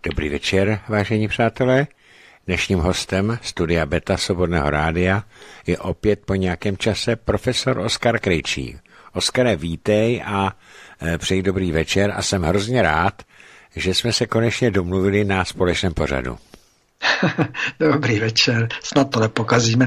Dobrý večer, vážení přátelé. Dnešním hostem studia Beta Svobodného rádia je opět po nějakém čase profesor Oskar Krejčí. Oskare, vítej a přeji dobrý večer a jsem hrozně rád, že jsme se konečně domluvili na společném pořadu. Dobrý večer, snad to nepokazíme.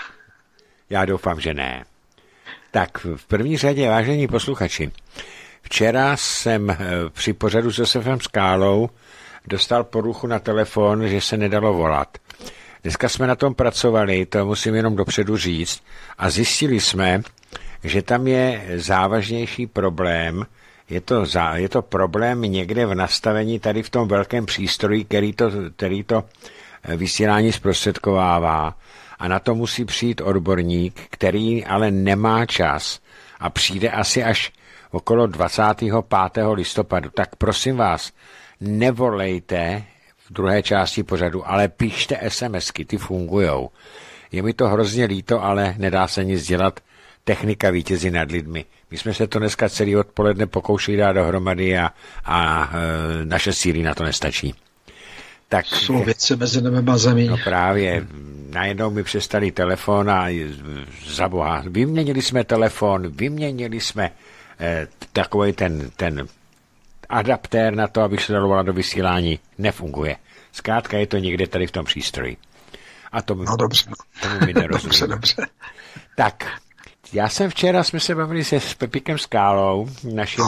Já doufám, že ne. Tak v první řadě, vážení posluchači, včera jsem při pořadu s Josefem Skálou dostal poruchu na telefon, že se nedalo volat. Dneska jsme na tom pracovali, to musím jenom dopředu říct, a zjistili jsme, že tam je závažnější problém. Je to problém někde v nastavení tady v tom velkém přístroji, který to vysílání zprostředkovává. A na to musí přijít odborník, který ale nemá čas a přijde asi až okolo 25. listopadu. Tak prosím vás, nevolejte v druhé části pořadu, ale píšte SMSky, ty fungujou. Je mi to hrozně líto, ale nedá se nic dělat. Technika vítězí nad lidmi. My jsme se to dneska celý odpoledne pokoušeli dát dohromady a naše síly na to nestačí. Tak, jsou věci mezi nebem a zemí. No právě, najednou mi přestali telefon a za boha, vyměnili jsme telefon, vyměnili jsme takový ten adaptér na to, abych se dalo volat do vysílání, nefunguje. Zkrátka je to někde tady v tom přístroji. A tomu mi nerozumím. Dobře. Tak, já jsem včera, jsme se bavili s Pepikem Skálou, naším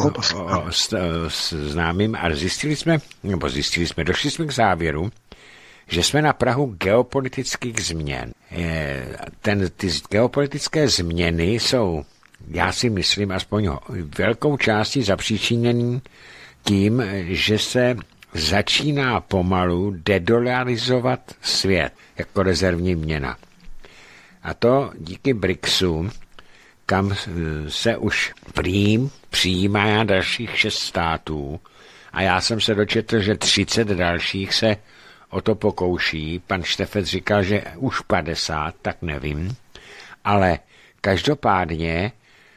známým, a došli jsme k závěru, že jsme na prahu geopolitických změn. Ty geopolitické změny jsou, já si myslím, aspoň velkou částí zapříčiněný tím, že se začíná pomalu dedolarizovat svět jako rezervní měna. A to díky BRICSu, kam se už přijímá dalších 6 států a já jsem se dočetl, že 30 dalších se o to pokouší. Pan Štefec říkal, že už 50, tak nevím. Ale každopádně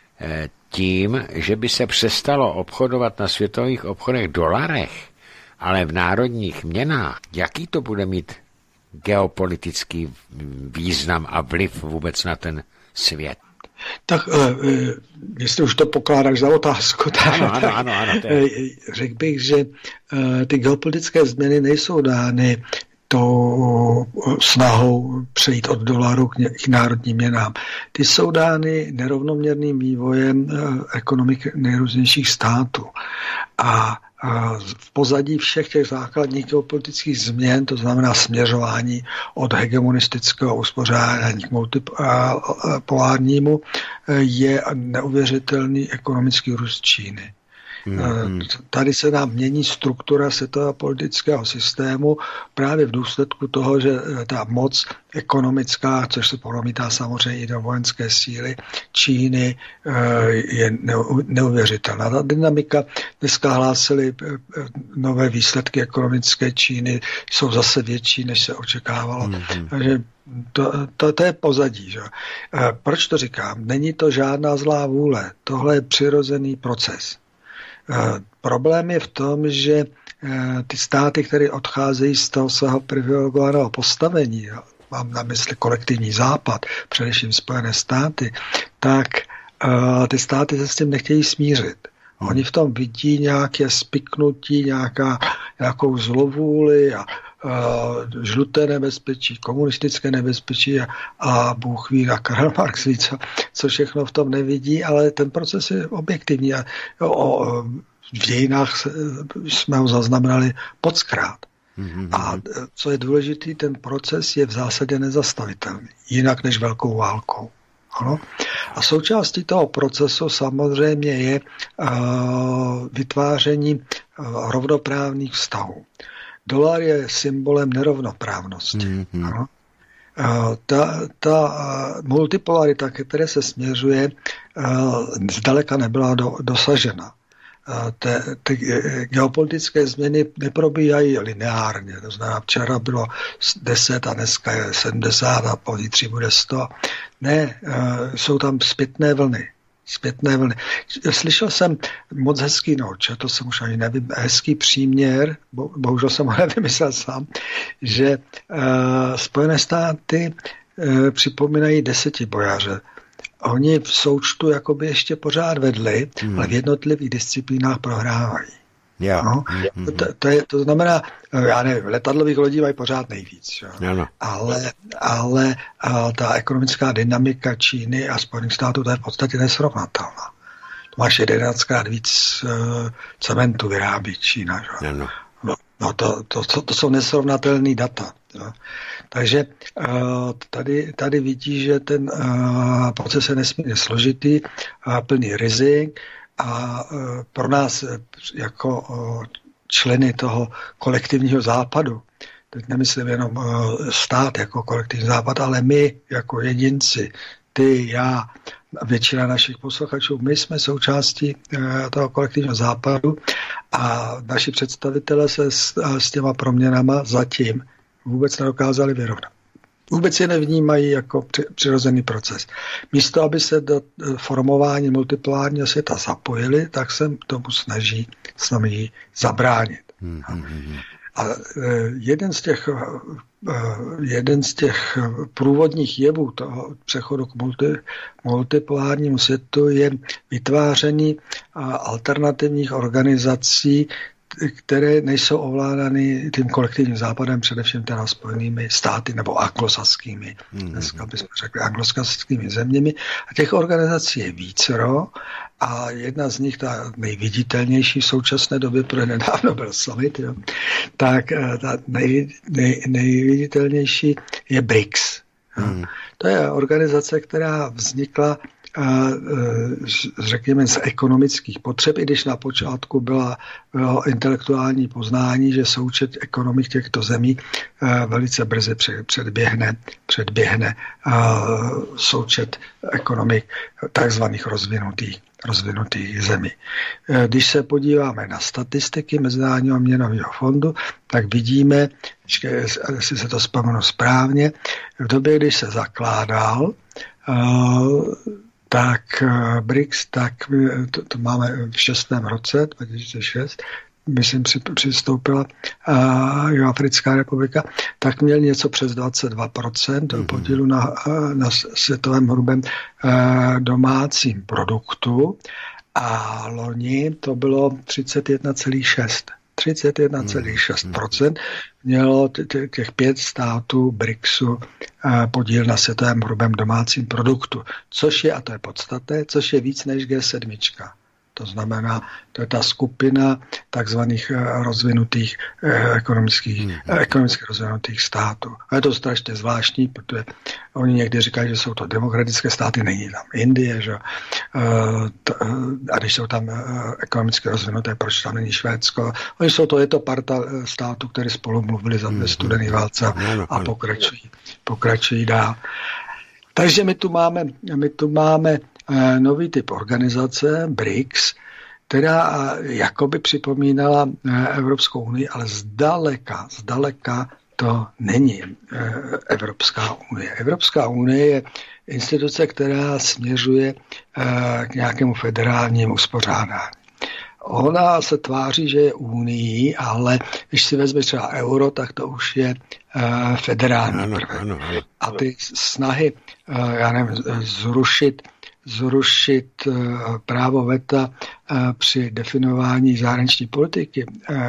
tím, že by se přestalo obchodovat na světových obchodech dolarech, ale v národních měnách, jaký to bude mít geopolitický význam a vliv vůbec na ten svět? Tak jestli už to pokládáš za otázku, ano, řekl bych, že ty geopolitické změny nejsou dány tou snahou přejít od dolaru k národním měnám. Ty jsou dány nerovnoměrným vývojem ekonomik nejrůznějších států. A v pozadí všech těch základních geopolitických změn, to znamená směřování od hegemonistického uspořádání k multipolárnímu, je neuvěřitelný ekonomický růst Číny. Tady se nám mění struktura světového politického systému právě v důsledku toho, že ta moc ekonomická, což se promítá samozřejmě i do vojenské síly Číny, je neuvěřitelná. Ta dynamika, dneska hlásili nové výsledky ekonomické Číny, jsou zase větší, než se očekávalo. Takže to je pozadí. Že? Proč to říkám? Není to žádná zlá vůle. Tohle je přirozený proces. Problém je v tom, že ty státy, které odcházejí z toho svého privilegovaného postavení, mám na mysli kolektivní západ, především Spojené státy, tak ty státy se s tím nechtějí smířit. Oni v tom vidí nějaké spiknutí, nějakou zlovůli a žluté nebezpečí, komunistické nebezpečí a Bůh ví a Karl Marx ví, co všechno v tom nevidí, ale ten proces je objektivní a v dějinách jsme ho zaznamenali mockrát. A co je důležitý, ten proces je v zásadě nezastavitelný, jinak než velkou válkou. Ano? A součástí toho procesu samozřejmě je vytváření rovnoprávných vztahů. Dolar je symbolem nerovnoprávnosti. Ano? Ta multipolarita, které se směřuje, zdaleka nebyla dosažena. Ty geopolitické změny neprobíhají lineárně. To znamená, včera bylo 10 a dneska je 70 a pozítří bude 100. Ne, jsou tam zpětné vlny. Zpětné vlny. Slyšel jsem moc hezký, četl jsem už ani nevím, hezký příměr, bohužel jsem ho nevymyslel sám, že Spojené státy připomínají desetibojaře. Oni v součtu jakoby ještě pořád vedli, ale v jednotlivých disciplínách prohrávají. Yeah. No? To znamená, já nevím, letadlových lodí mají pořád nejvíc. Yeah. Ale ta ekonomická dynamika Číny a Spojených států to je v podstatě nesrovnatelná. To máš 11krát víc cementu vyrábí Čína. Yeah. No to jsou nesrovnatelné data. Jo. Takže tady vidí, že ten proces je nesmírně složitý, plný rizik a pro nás jako členy toho kolektivního západu, teď nemyslím jenom stát jako kolektivní západ, ale my jako jedinci, ty, já, většina našich posluchačů, my jsme součástí toho kolektivního západu a naši představitelé se s těma proměnama zatím vůbec nedokázali vyrovnat. Vůbec je nevnímají jako přirozený proces. Místo, aby se do formování multipolárního světa zapojili, tak se tomu snaží zabránit. A jeden z těch průvodních jevů toho přechodu k multipolárnímu světu je vytváření alternativních organizací, které nejsou ovládány tím kolektivním západem, především teda Spojenými státy nebo anglosaskými, dneska bychom řekli anglosaskými zeměmi. A těch organizací je vícero a jedna z nich, ta nejviditelnější v současné době, protože nedávno byl summit, tak ta nejviditelnější je BRICS. To je organizace, která vznikla řekněme z ekonomických potřeb, i když na počátku bylo intelektuální poznání, že součet ekonomik těchto zemí velice brzy předběhne součet ekonomik takzvaných rozvinutých zemí. Když se podíváme na statistiky Mezinárodního měnového fondu, tak vidíme, jestli se to vzpomenu správně, v době, když se zakládal, tak BRICS, tak to máme v 6. roce, 2006, myslím, přistoupila Jihoafrická republika, tak měl něco přes 22% podílu na světovém hrubém domácím produktu a loni to bylo 31,6% mělo těch 5 států BRICSu podíl na světovém hrubém domácím produktu, což je, a to je podstatné, což je víc než G7. To znamená, to je ta skupina takzvaných rozvinutých ekonomicky rozvinutých států. A je to strašně zvláštní, protože oni někdy říkají, že jsou to demokratické státy, není tam Indie, že? A když jsou tam ekonomicky rozvinuté, proč tam není Švédsko? Je to parta států, které spolu mluvili za dvě studené válce a pokračují dál. Takže my tu máme nový typ organizace, BRICS, která jakoby připomínala Evropskou unii, ale zdaleka to není Evropská unie. Evropská unie je instituce, která směřuje k nějakému federálnímu uspořádání. Ona se tváří, že je unii, ale když si vezme třeba euro, tak to už je federální prvek. A ty snahy, já nevím, zrušit právo veta při definování zahraniční politiky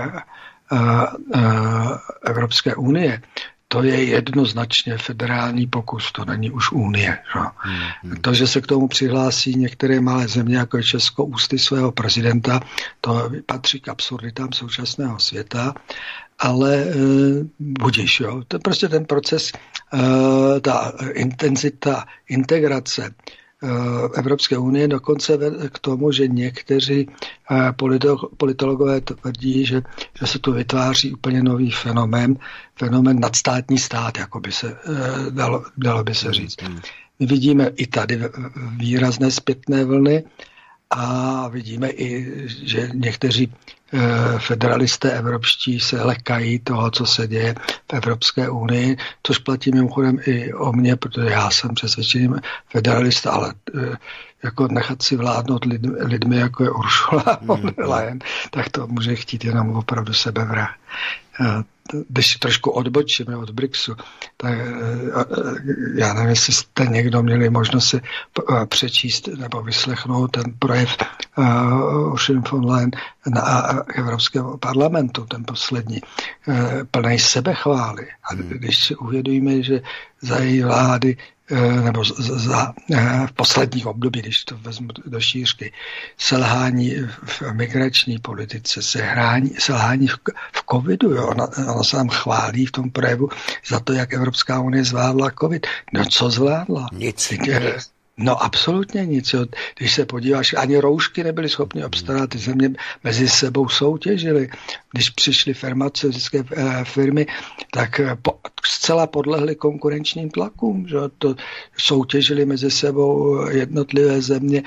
Evropské unie, to je jednoznačně federální pokus, to není už unie. To, že se k tomu přihlásí některé malé země, jako je Česko, ústy svého prezidenta, to patří k absurditám současného světa, ale budiš, jo. To je prostě ten proces, ta intenzita integrace Evropské unie dokonce vede k tomu, že někteří politologové tvrdí, že se tu vytváří úplně nový fenomén nadstátní stát, jako by se dalo by se říct. My vidíme i tady výrazné zpětné vlny a vidíme i, že někteří federalisté evropští se lekají toho, co se děje v Evropské unii, což platí mimochodem i o mně, protože já jsem přesvědčený federalista, ale jako nechat si vládnout lidmi jako je Ursula von der Leyen, tak to může chtít jenom opravdu sebevrah. Když trošku odbočíme od BRICSu, tak já nevím, jestli jste někdo měli možnost si přečíst nebo vyslechnout ten projev Ursula von Leyen na Evropském parlamentu, ten poslední, plný sebechvály. A když si uvědomíme, že za její vlády nebo v posledních období, když to vezmu do šířky, selhání v migrační politice, selhání v covidu. Jo. Ona se nám chválí v tom projevu za to, jak Evropská unie zvládla covid. No co zvládla? Nic. No absolutně nic. Jo. Když se podíváš, ani roušky nebyly schopny obstarat, ty země mezi sebou soutěžily. Když přišly farmaceutické firmy, tak zcela podlehly konkurenčním tlakům. Že? To soutěžily mezi sebou jednotlivé země,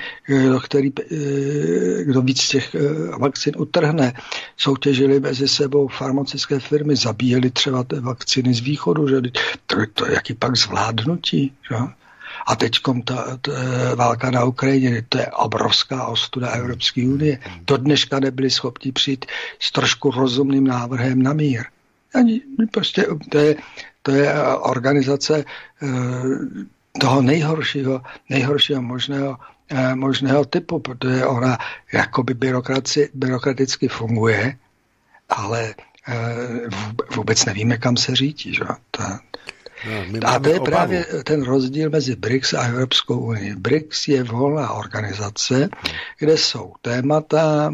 kdo víc těch vakcín utrhne. Soutěžily mezi sebou farmaceutické firmy, zabíjely třeba vakcíny z východu. Že? To jaký pak zvládnutí. Že? A teďkom ta válka na Ukrajině, to je obrovská ostuda Evropské unie. Do dneška nebyli schopni přijít s trošku rozumným návrhem na mír. Ani prostě to je organizace toho nejhoršího možného typu, protože ona jakoby byrokraticky funguje, ale vůbec nevíme, kam se řítí. Že? A to je právě ten rozdíl mezi BRICS a Evropskou unii. BRICS je volná organizace, kde jsou témata,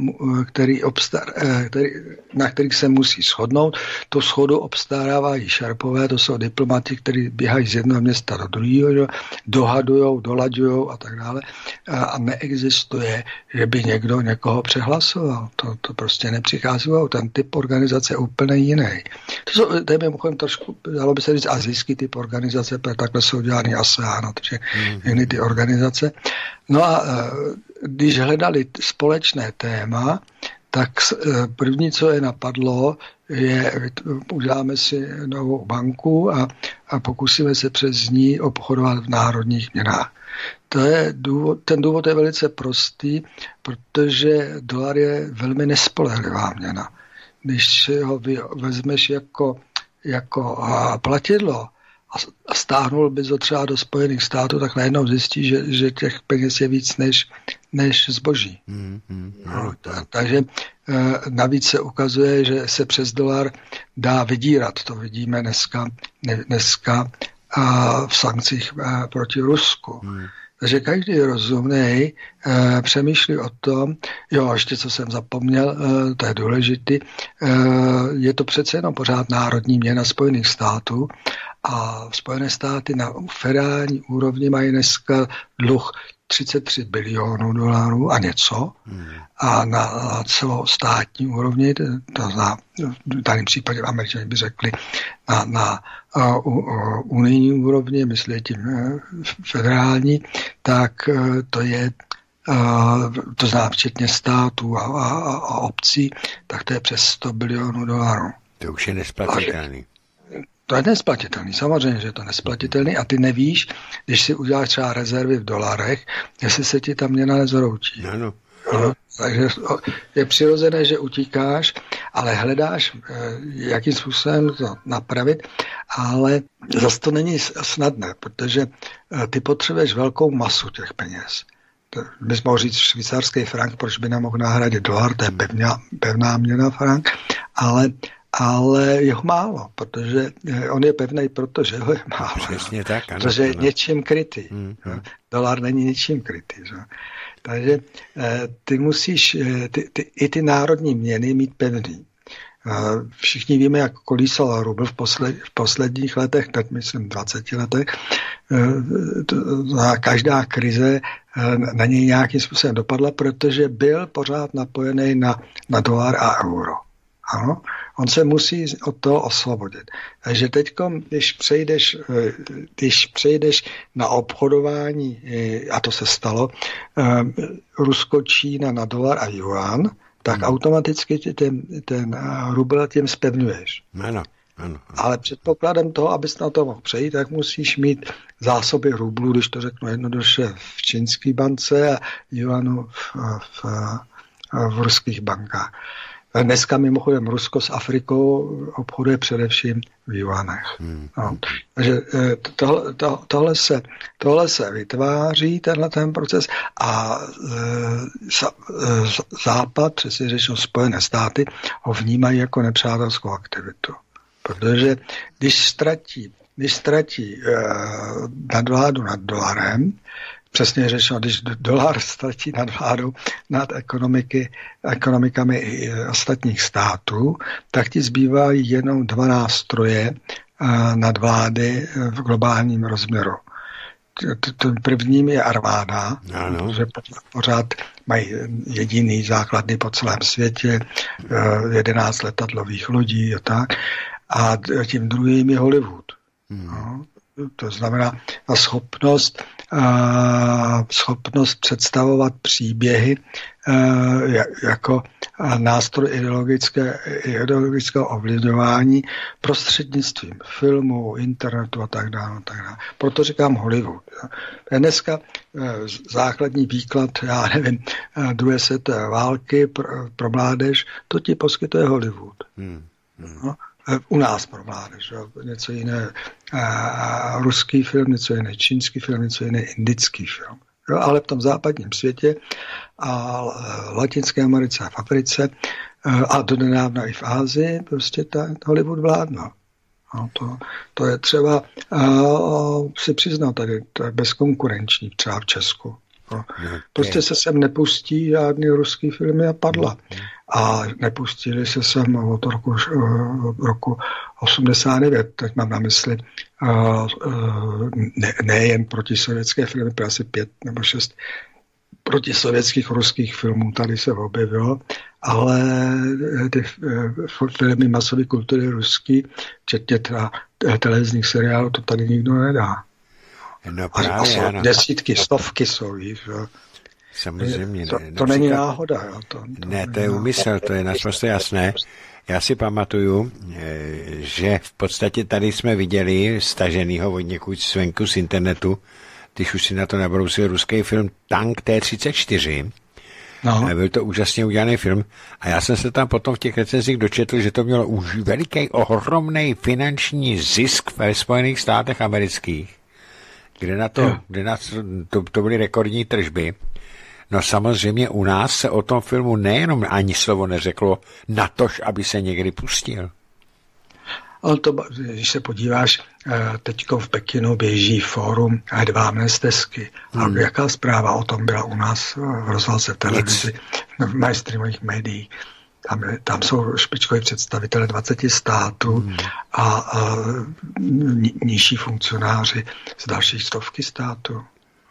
na kterých se musí shodnout. Tu shodu obstarávají šerpové, to jsou diplomati, kteří běhají z jednoho města do druhého, dohadujou, dolaďujou a tak dále. A neexistuje, že by někdo někoho přehlasoval. To prostě nepřichází. Ten typ organizace je úplně jiný. To je mimochodem trošku, dalo by se říct, asijský typ organizace, protože takhle jsou dělány ASEAN, takže jiný ty organizace. No a když hledali společné téma, tak první, co je napadlo, je, uděláme si novou banku a pokusíme se přes ní obchodovat v národních měnách. Ten důvod je velice prostý, protože dolar je velmi nespolehlivá měna. Když ho vezmeš jako platidlo a stáhnul bys ho třeba do Spojených států, tak najednou zjistí, že těch peněz je víc než zboží. Takže navíc se ukazuje, že se přes dolar dá vydírat. To vidíme dneska v sankcích proti Rusku. Takže každý rozumnej přemýšlí o tom, ještě co jsem zapomněl, to je důležitý, je to přece jenom pořád národní měna Spojených států a Spojené státy na federální úrovni mají dneska dluh 33 bilionů dolarů a něco a na celostátní úrovni, to v daném případě Američané by řekli na unijní úrovni, myslím tím federální, tak to je to znamená včetně států a obcí, tak to je přes 100 bilionů dolarů. To už je nesplatitelný. To je nesplatitelný, samozřejmě, že je to nesplatitelný a ty nevíš, když si uděláš třeba rezervy v dolarech, jestli se ti ta měna nezhroutí. Ano. No, takže je přirozené, že utíkáš, ale hledáš, jakým způsobem to napravit, ale zase to není snadné, protože ty potřebuješ velkou masu těch peněz. Bys mohl říct švýcarský frank, proč by nemohl nahradit dolar, to je pevná měna frank, ale je ho málo, protože on je pevný, protože ho je málo. Přesně tak, ano. Protože je něčím krytý. Dolar není ničím krytý. Že? Takže ty musíš i ty národní měny mít pevný. Všichni víme, jak kolísal rubl v posledních letech, teď myslím 20 letech. Každá krize na něj nějakým způsobem dopadla, protože byl pořád napojený na dolar a euro. Ano, on se musí od toho osvobodit. Takže teď, když přejdeš na obchodování, a to se stalo, Rusko, Čína na dolar a yuan, tak automaticky ten rubl tím zpevňuješ. Ano. Ano. Ale předpokladem toho, abys na to mohl přejít, tak musíš mít zásoby rublů, když to řeknu jednoduše, v čínské bance a juanu v ruských bankách. Dneska mimochodem Rusko s Afrikou obchoduje především v juanech. No. Takže tohle se vytváří, tenhle ten proces a Západ, přesně řečeno Spojené státy, ho vnímají jako nepřátelskou aktivitu. Protože když ztratí nadvládu nad dolarem, přesně řečeno, když dolar ztratí nadvládu nad ekonomikami ostatních států, tak ti zbývají jenom 2 nástroje nadvlády v globálním rozměru. Tím prvním je armáda, že pořád mají jediný základny po celém světě, 11 letadlových lodí a tak. A tím druhým je Hollywood. No, to znamená schopnost představovat příběhy jako nástroj ideologického ovlivňování prostřednictvím filmu, internetu a tak dále. Proto říkám Hollywood. Dneska základní výklad, já nevím, druhé světové války pro mládež, to ti poskytuje Hollywood. No, u nás pro mládež, něco jiné ruský film, něco jiné čínský film, něco jiné indický film. Jo, ale v tom západním světě a Latinské Americe a v Africe a donedávna i v Ázii prostě Hollywood vládno. No, to je třeba si přiznat tady, to je bezkonkurenční třeba v Česku. No. Prostě se sem nepustí žádný ruský filmy a padla. A nepustili se sem od roku 89, teď mám na mysli nejen protisovětské filmy, asi 5 nebo 6 protisovětských ruských filmů tady se objevilo, ale ty filmy masové kultury ruský, včetně televizních seriálů, to tady nikdo nedá. No právě, ano. Desítky, stovky jsou jich. Samozřejmě. To není náhoda. Jo. To je úmysl, to je naprosto jasné. Já si pamatuju, že v podstatě tady jsme viděli staženýho od někud zvenku z internetu, když už si na to nabrousil ruský film Tank T-34. No. Byl to úžasně udělaný film a já jsem se tam potom v těch recenzích dočetl, že to mělo už veliký, ohromný finanční zisk ve Spojených státech amerických, kde to byly rekordní tržby. No samozřejmě u nás se o tom filmu nejenom ani slovo neřeklo, natož, aby se někdy pustil. Ale to, když se podíváš, teďko v Pekinu běží fórum hedvábné stezky. A jaká zpráva o tom byla u nás v rozhlase, v televizi, v mainstreamových médiích? Tam jsou špičkoví představitelé 20 států a nižší funkcionáři z dalších 100 států.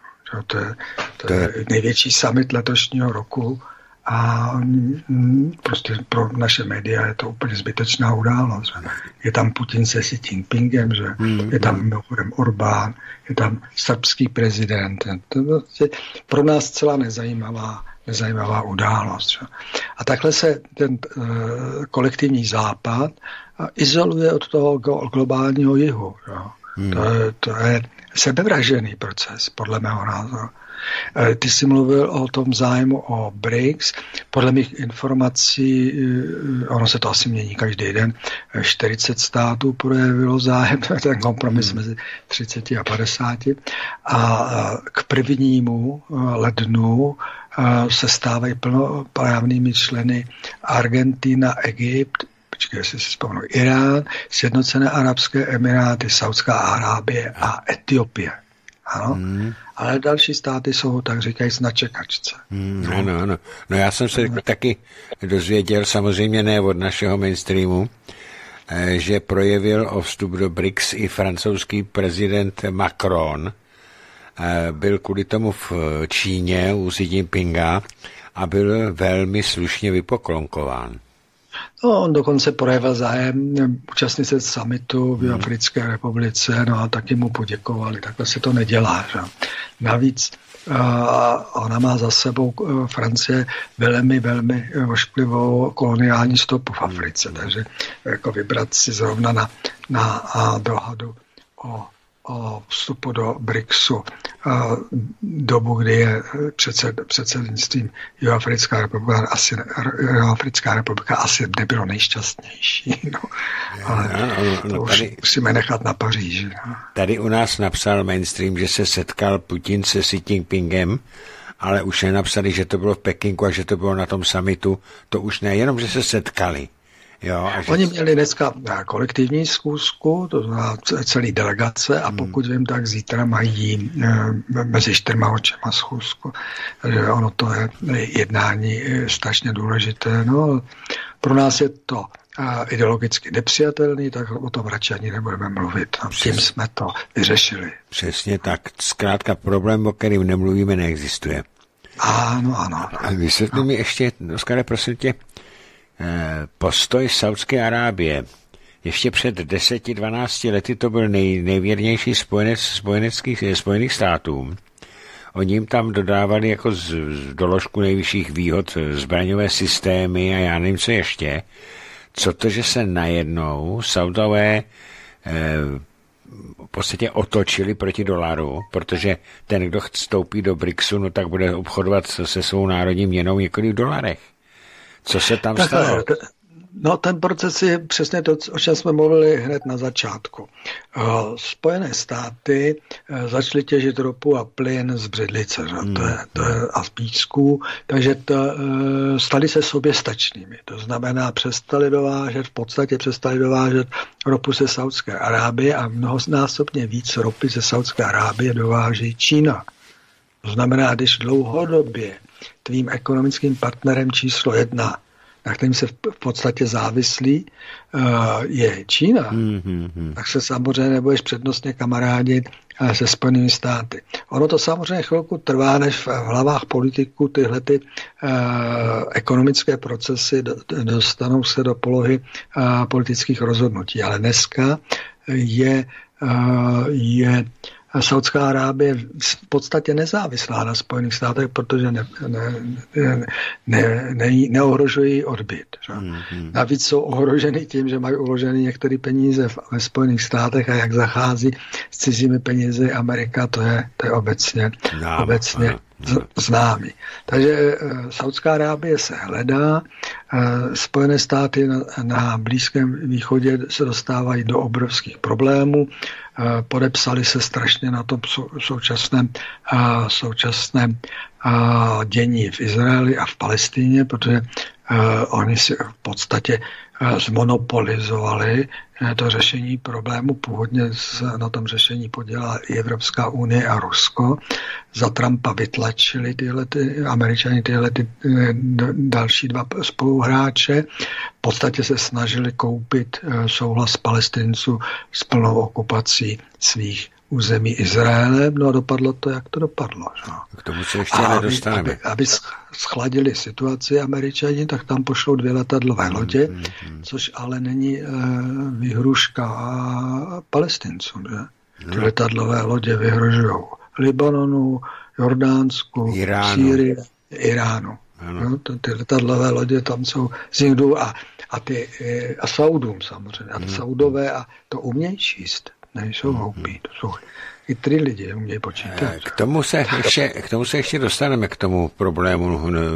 To je největší summit letošního roku a prostě pro naše média je to úplně zbytečná událost. Je tam Putin se Xi Jinpingem, že? Je tam mimochodem Orbán, je tam srbský prezident. To je vlastně pro nás celá nezajímavá událost. Že? A takhle se ten kolektivní západ izoluje od toho globálního jihu. Že? To je sebevražený proces, podle mého názoru. Ty jsi mluvil o tom zájmu o BRICS. Podle mých informací, ono se to asi mění každý den, 40 států projevilo zájem, ten kompromis mezi 30 a 50. A k 1. lednu se stávají plnoprávnými členy Argentina, Egypt, jestli si vzpomenu, Irán, Sjednocené arabské emiráty, Saudská Arábie a Etiopie. Ano? Ale další státy jsou, tak říkají, na čekačce. Ano. No já jsem se taky dozvěděl, samozřejmě ne od našeho mainstreamu, že projevil o vstup do BRICS i francouzský prezident Macron. Byl kvůli tomu v Číně u Xi Jinpinga a byl velmi slušně vypoklonkován. No, on dokonce projevil zájem účastnit se summitu v Africké republice, no a taky mu poděkovali. Takhle se to nedělá. Že? Navíc ona má za sebou Francie velmi, velmi ošklivou koloniální stopu v Africe, takže jako vybrat si zrovna na dohadu o vstupu do BRICSu dobu, kdy je předsednictvím Jihoafrická republika asi nebylo nejšťastnější. No. Ale to už musíme nechat na Paříži. No. Tady u nás napsal Mainstream, že se setkal Putin se Xi Jinpingem, ale už nenapsali, že to bylo v Pekingu a že to bylo na tom summitu. To už nejenom, že se setkali. Jo, oni měli dneska kolektivní schůzku, to znamená celý delegace a pokud vím, tak zítra mají mezi 4 očima schůzku. Takže ono to je jednání strašně důležité. No, pro nás je to ideologicky nepřijatelný, tak o tom radši ani nebudeme mluvit. No, tím jsme to vyřešili. Přesně tak. Zkrátka problém, o kterým nemluvíme, neexistuje. Ano. A vysvětli mi ještě, Oskare, prosím tě, postoj Saudské Arábie. Ještě před 10-12 lety to byl nejvěrnější spojenec Spojených států. Oni jim tam dodávali jako z doložku nejvyšších výhod zbraňové systémy a já nevím, co ještě. Co to, že se najednou Saudové v podstatě otočili proti dolaru, protože ten, kdo vstoupí do BRICSu, no tak bude obchodovat se svou národní měnou několik v dolarech. Co se tam stalo? No, ten proces je přesně to, o čem jsme mluvili hned na začátku. Spojené státy začaly těžit ropu a plyn z břidlice, a z písku, takže stali se soběstačnými. To znamená, v podstatě přestali dovážet ropu ze Saudské Arábie a mnohonásobně víc ropy ze Saudské Arábie dováží Čína. To znamená, když dlouhodobě tvým ekonomickým partnerem číslo 1, na kterým se v podstatě závislí, je Čína, tak se samozřejmě nebudeš přednostně kamarádit se Spojenými státy. Ono to samozřejmě chvilku trvá, než v hlavách politiků tyhle ekonomické procesy dostanou se do polohy politických rozhodnutí. Ale dneska je Saudská Arábie v podstatě nezávislá na Spojených státech, protože neohrožují odbyt. Navíc jsou ohroženy tím, že mají uloženy některé peníze ve Spojených státech a jak zachází s cizími penězi Amerika, to je obecně známý. Takže Saudská Arábie se hledá, Spojené státy na Blízkém východě se dostávají do obrovských problémů, podepsali se strašně na tom současném dění v Izraeli a v Palestině, protože oni si v podstatě zmonopolizovali to řešení problému. Původně na tom řešení podělala i Evropská unie a Rusko. Za Trumpa vytlačili Američani další 2 spoluhráče. V podstatě se snažili koupit souhlas Palestinců s plnou okupací svých území Izraele. No a dopadlo to, jak to dopadlo. Že? K tomu se ještě nedostaneme. Aby schladili situaci Američani, tak tam pošlou 2 letadlové lodě, což ale není výhruška Palestincům. Ty letadlové lodě vyhrožují Libanonu, Jordánsku, Sýrii, Iránu. No, ty letadlové lodě tam jsou z Jindů a Saudům samozřejmě. A Saudové a to umějí číst. Nejsou hloupí, to jsou i 3 lidi, umějí počítat. K tomu se ještě dostaneme, k tomu problému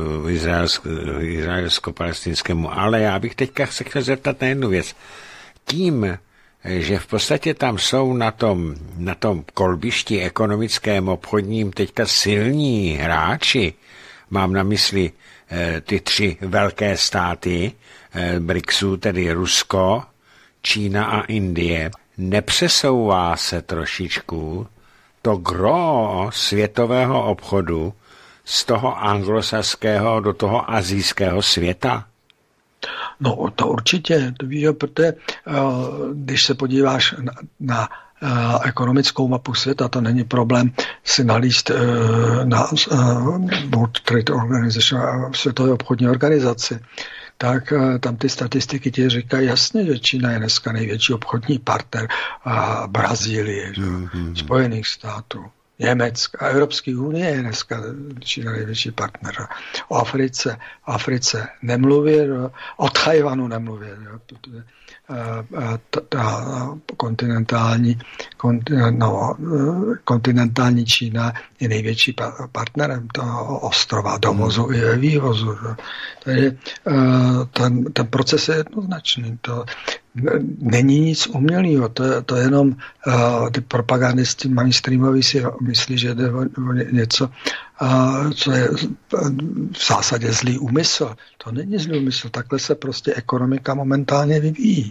izraelsko-palestinskému, ale já bych teďka se chtěl zeptat na jednu věc. Tím, že v podstatě tam jsou na tom kolbišti ekonomickém, obchodním teďka silní hráči, mám na mysli ty 3 velké státy BRICSu, tedy Rusko, Čína a Indie, nepřesouvá se trošičku to gros světového obchodu z toho anglosaského do toho asijského světa? No to určitě, protože když se podíváš na ekonomickou mapu světa, to není problém si nalíst na World Trade Organization, Světové obchodní organizaci, tak tam ty statistiky ti říkají jasně, že Čína je dneska největší obchodní partner Brazílie, Spojených států. Německa, Evropské unie je dneska Čína největší partner. O Africe nemluvě, o Tchajvanu nemluvě, protože ta kontinentální Čína je největší partnerem toho ostrova, dovozu i ve vývozu. Takže ten proces je jednoznačný. To není nic umělého, to jenom ty propagandisti mainstreamoví si myslí, že jde o něco, co je v zásadě zlý úmysl. To není zlý úmysl, takhle se prostě ekonomika momentálně vyvíjí.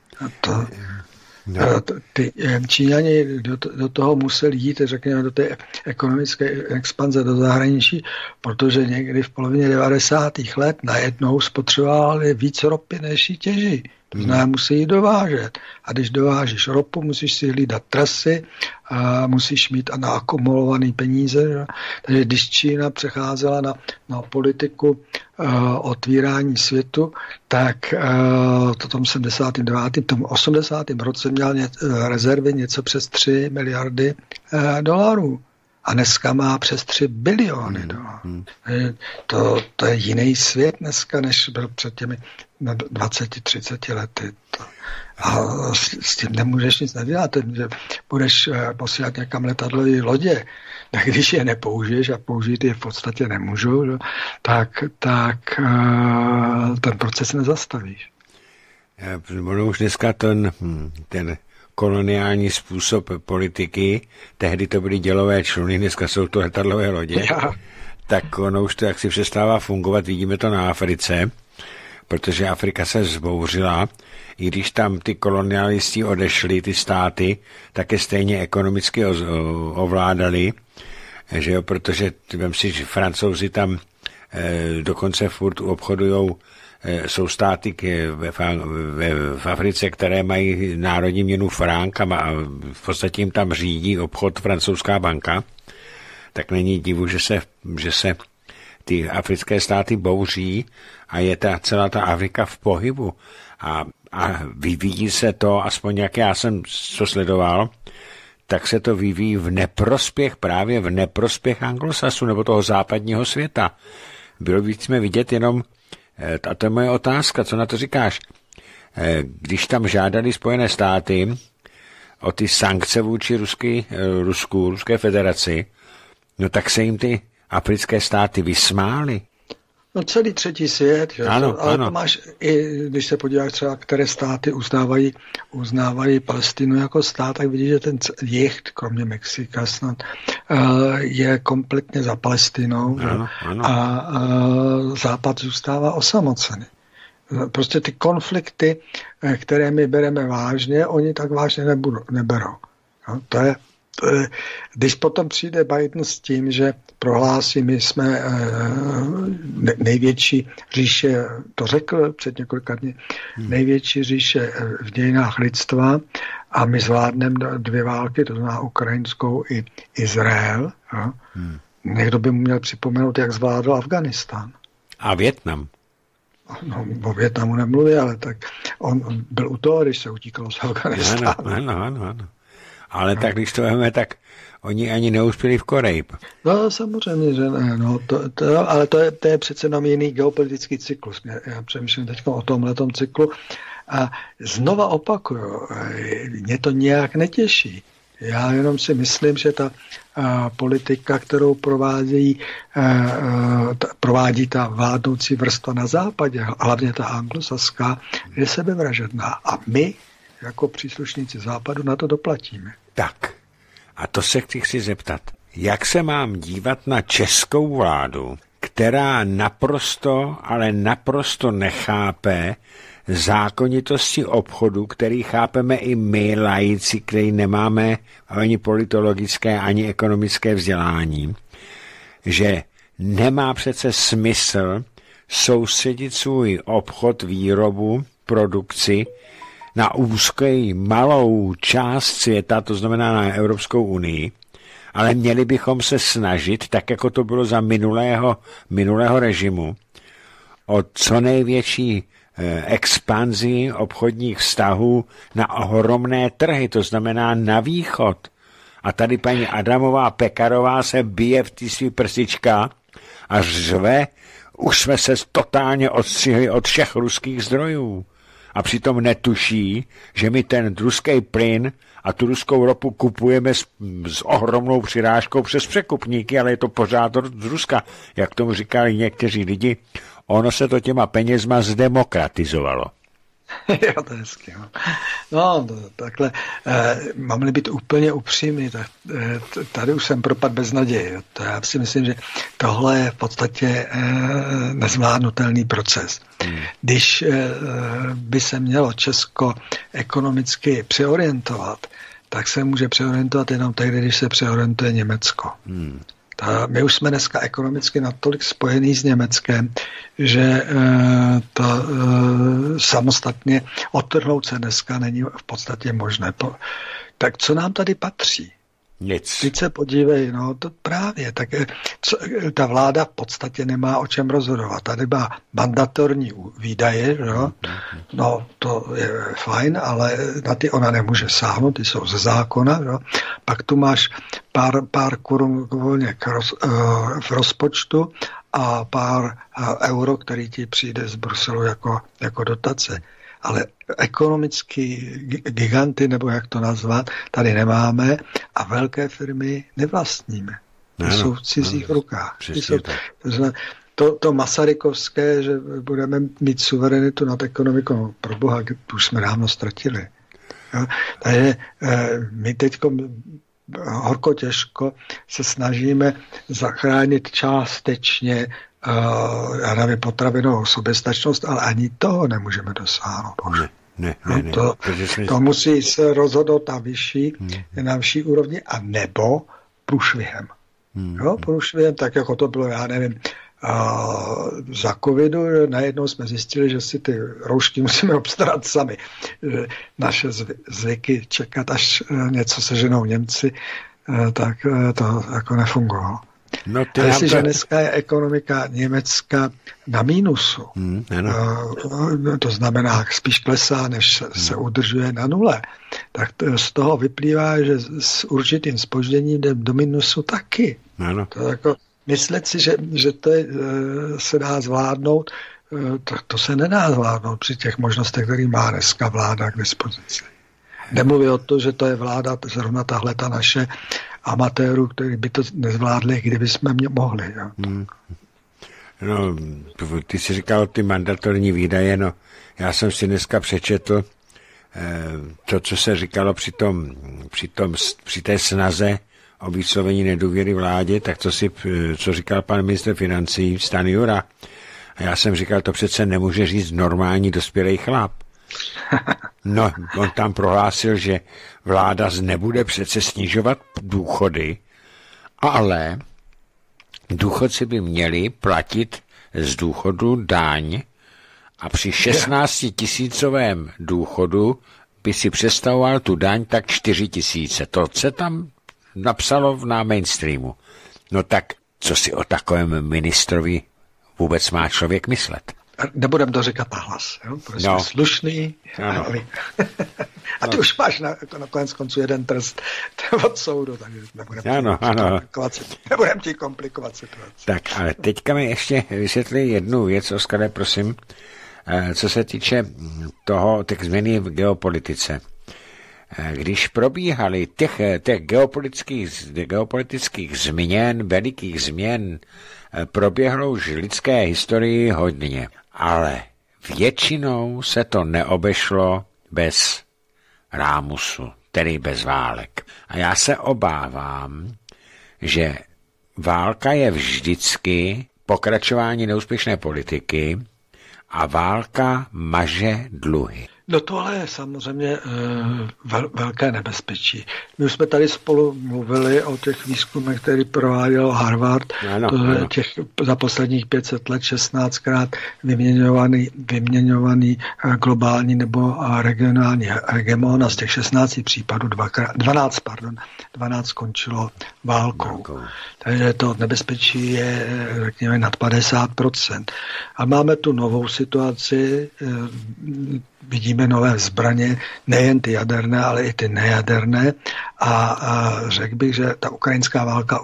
Ty Číňani do toho museli jít, řekněme, do té ekonomické expanze do zahraničí, protože někdy v polovině 90. let najednou spotřebovali víc ropy, než ji těží. To znamená, musí ji dovážet. A když dovážíš ropu, musíš si hlídat trasy, a musíš mít naakumulované peníze. Že? Takže když Čína přecházela na politiku otvírání světu, tak v tom 79. v tom 80. roce měl rezervy něco přes 3 miliardy dolarů. A dneska má přes 3 biliony dolarů. To je jiný svět dneska, než byl před těmi 20-30 lety. A s tím nemůžeš nic nedělat. Že budeš posílat někam letadlové lodě, tak když je nepoužiješ a použít je v podstatě nemůžu, tak ten proces nezastavíš. Ono už dneska ten koloniální způsob politiky, tehdy to byly dělové čluny, dneska jsou to letadlové lodě, tak ono už to jaksi přestává fungovat, vidíme to na Africe, protože Afrika se vzbouřila, i když tam ty kolonialisti odešli, ty státy, tak je stejně ekonomicky ovládali, že jo, protože vem si, že Francouzi tam dokonce furt obchodujou. Jsou státy v Africe, které mají národní měnu frank a v podstatě jim tam řídí obchod francouzská banka, tak není divu, že se ty africké státy bouří a je celá ta Afrika v pohybu a vyvíjí se to, aspoň jak já jsem to sledoval, tak se to vyvíjí právě v neprospěch Anglosasu nebo toho západního světa. Bylo jsme vidět jenom. A to je moje otázka, co na to říkáš? Když tam žádali Spojené státy o ty sankce vůči Ruské federaci, no tak se jim ty africké státy vysmály. No celý třetí svět, že? Ano, ale ano. To máš i, když se podíváš třeba, které státy uznávají Palestinu jako stát, tak vidíš, že ten jih, kromě Mexika snad, je kompletně za Palestinou. Ano, ano. A Západ zůstává osamocený. Prostě ty konflikty, které my bereme vážně, oni tak vážně neberou. No, to je, když potom přijde Biden s tím, že prohlásí, my jsme největší říše, to řekl před několika dny, největší říše v dějinách lidstva a my zvládneme 2 války, to znamená ukrajinskou i Izrael. Někdo by mu měl připomenout, jak zvládl Afganistán. A Vietnam. No, o Vietnamu nemluví, ale tak on byl u toho, když se utíkalo z Afganistánu. Ano. Ale tak když to veme, tak oni ani neuspěli v Koreji. No samozřejmě, že ne. No, ale to je přece jenom jiný geopolitický cyklus. Já přemýšlím teď o tomhletom cyklu a znova opakuju, mě to nějak netěší. Já jenom si myslím, že ta politika, kterou provádí ta vládnoucí vrstva na západě, hlavně ta anglosaská, je sebevražedná. A my, jako příslušníci západu, na to doplatíme. Tak, a to se chci zeptat. Jak se mám dívat na českou vládu, která naprosto, ale naprosto nechápe zákonitosti obchodu, který chápeme i my, laici, který nemáme ani politologické, ani ekonomické vzdělání, že nemá přece smysl soustředit svůj obchod, výrobu, produkci na úzkou malou část světa, to znamená na Evropskou unii, ale měli bychom se snažit, tak jako to bylo za minulého režimu, o co největší expanzi obchodních vztahů na ohromné trhy, to znamená na východ. A tady paní Adamová Pekarová se bije v ty svý prsička a řve, už jsme se totálně odstřihli od všech ruských zdrojů. A přitom netuší, že my ten ruský plyn a tu ruskou ropu kupujeme s ohromnou přirážkou přes překupníky, ale je to pořád z Ruska. Jak tomu říkali někteří lidi, ono se to těma penězma zdemokratizovalo. Jo, to je hezky. No, takhle, mám-li být úplně upřímný, tak tady už jsem propad bez naděje. Já si myslím, že tohle je v podstatě nezvládnutelný proces. Když by se mělo Česko ekonomicky přeorientovat, tak se může přeorientovat jenom tehdy, když se přeorientuje Německo. My už jsme dneska ekonomicky natolik spojený s Německem, že samostatně odtrhnout se dneska není v podstatě možné. Tak co nám tady patří? Nic. Teď se podívej, no to právě, tak ta vláda v podstatě nemá o čem rozhodovat. Tady má mandatorní výdaje, jo? No to je fajn, ale na ty ona nemůže sáhnout, ty jsou ze zákona, jo? Pak tu máš pár korun volně v rozpočtu a pár euro, který ti přijde z Bruselu jako dotace. Ale ekonomický giganty, nebo jak to nazvat, tady nemáme a velké firmy nevlastníme. Jsou v cizích rukách. To masarykovské, že budeme mít suverenitu nad ekonomikou, no, pro boha, už jsme dávno ztratili. Takže my teď horko těžko se snažíme zachránit částečně potravinovou soběstačnost, ale ani toho nemůžeme dosáhnout. Ne. To musí se rozhodnout na vyšší úrovni a nebo průšvihem. Průšvihem, tak jako to bylo, já nevím, za covidu najednou jsme zjistili, že si ty roušky musíme obstarat sami. Naše zvyky čekat, až něco seženou Němci, tak to jako nefungovalo. No, a jestliže dneska je ekonomika Německa na mínusu, to znamená spíš klesá, než se udržuje na nule, tak z toho vyplývá, že s určitým zpožděním jde do mínusu taky. To jako, myslet si, že to se dá zvládnout, to se nedá zvládnout při těch možnostech, které má dneska vláda k dispozici. Nemluví o to, že to je vláda, zrovna tahle ta naše amatérů, kteří by to nezvládli, kdyby jsme mohli. Jo. No, ty jsi říkal ty mandatorní výdaje, no, já jsem si dneska přečetl to, co se říkalo při té snaze o vyslovení nedůvěry vládě, tak co říkal pan ministr financí Stanjura. A já jsem říkal, to přece nemůže říct normální dospělý chlap. No, on tam prohlásil, že vláda nebude přece snižovat důchody, ale důchodci by měli platit z důchodu daň a při 16 000 důchodu by si představoval tu daň tak 4 000. To se tam napsalo na mainstreamu. No tak, co si o takovém ministrovi vůbec má člověk myslet? Nebudem to říkat nahlas. Prostě slušný. A ty už máš na konec konců jeden trest od soudu, takže nebudem ti komplikovat situaci. Tak, ale teďka mi ještě vysvětli jednu věc, Oskare, prosím, co se týče těch změny v geopolitice. Když probíhaly těch geopolitických změn, velikých změn, proběhlo už v lidské historii hodně, ale většinou se to neobešlo bez rámusu, tedy bez válek. A já se obávám, že válka je vždycky pokračování neúspěšné politiky a válka maže dluhy. No tohle je samozřejmě velké nebezpečí. My už jsme tady spolu mluvili o těch výzkumech, který prováděl Harvard. Ano. Těch za posledních 500 let 16krát vyměňovaný globální nebo regionální hegemon a z těch 16 případů 12 skončilo válkou. Takže to nebezpečí je, řekněme, nad 50%. A máme tu novou situaci, vidíme nové zbraně, nejen ty jaderné, ale i ty nejaderné. A řekl bych, že ta ukrajinská válka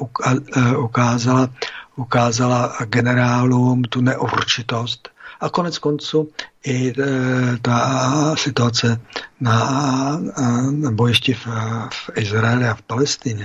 ukázala generálům tu neurčitost. A konec konců i ta situace na bojišti v Izraeli a v Palestině.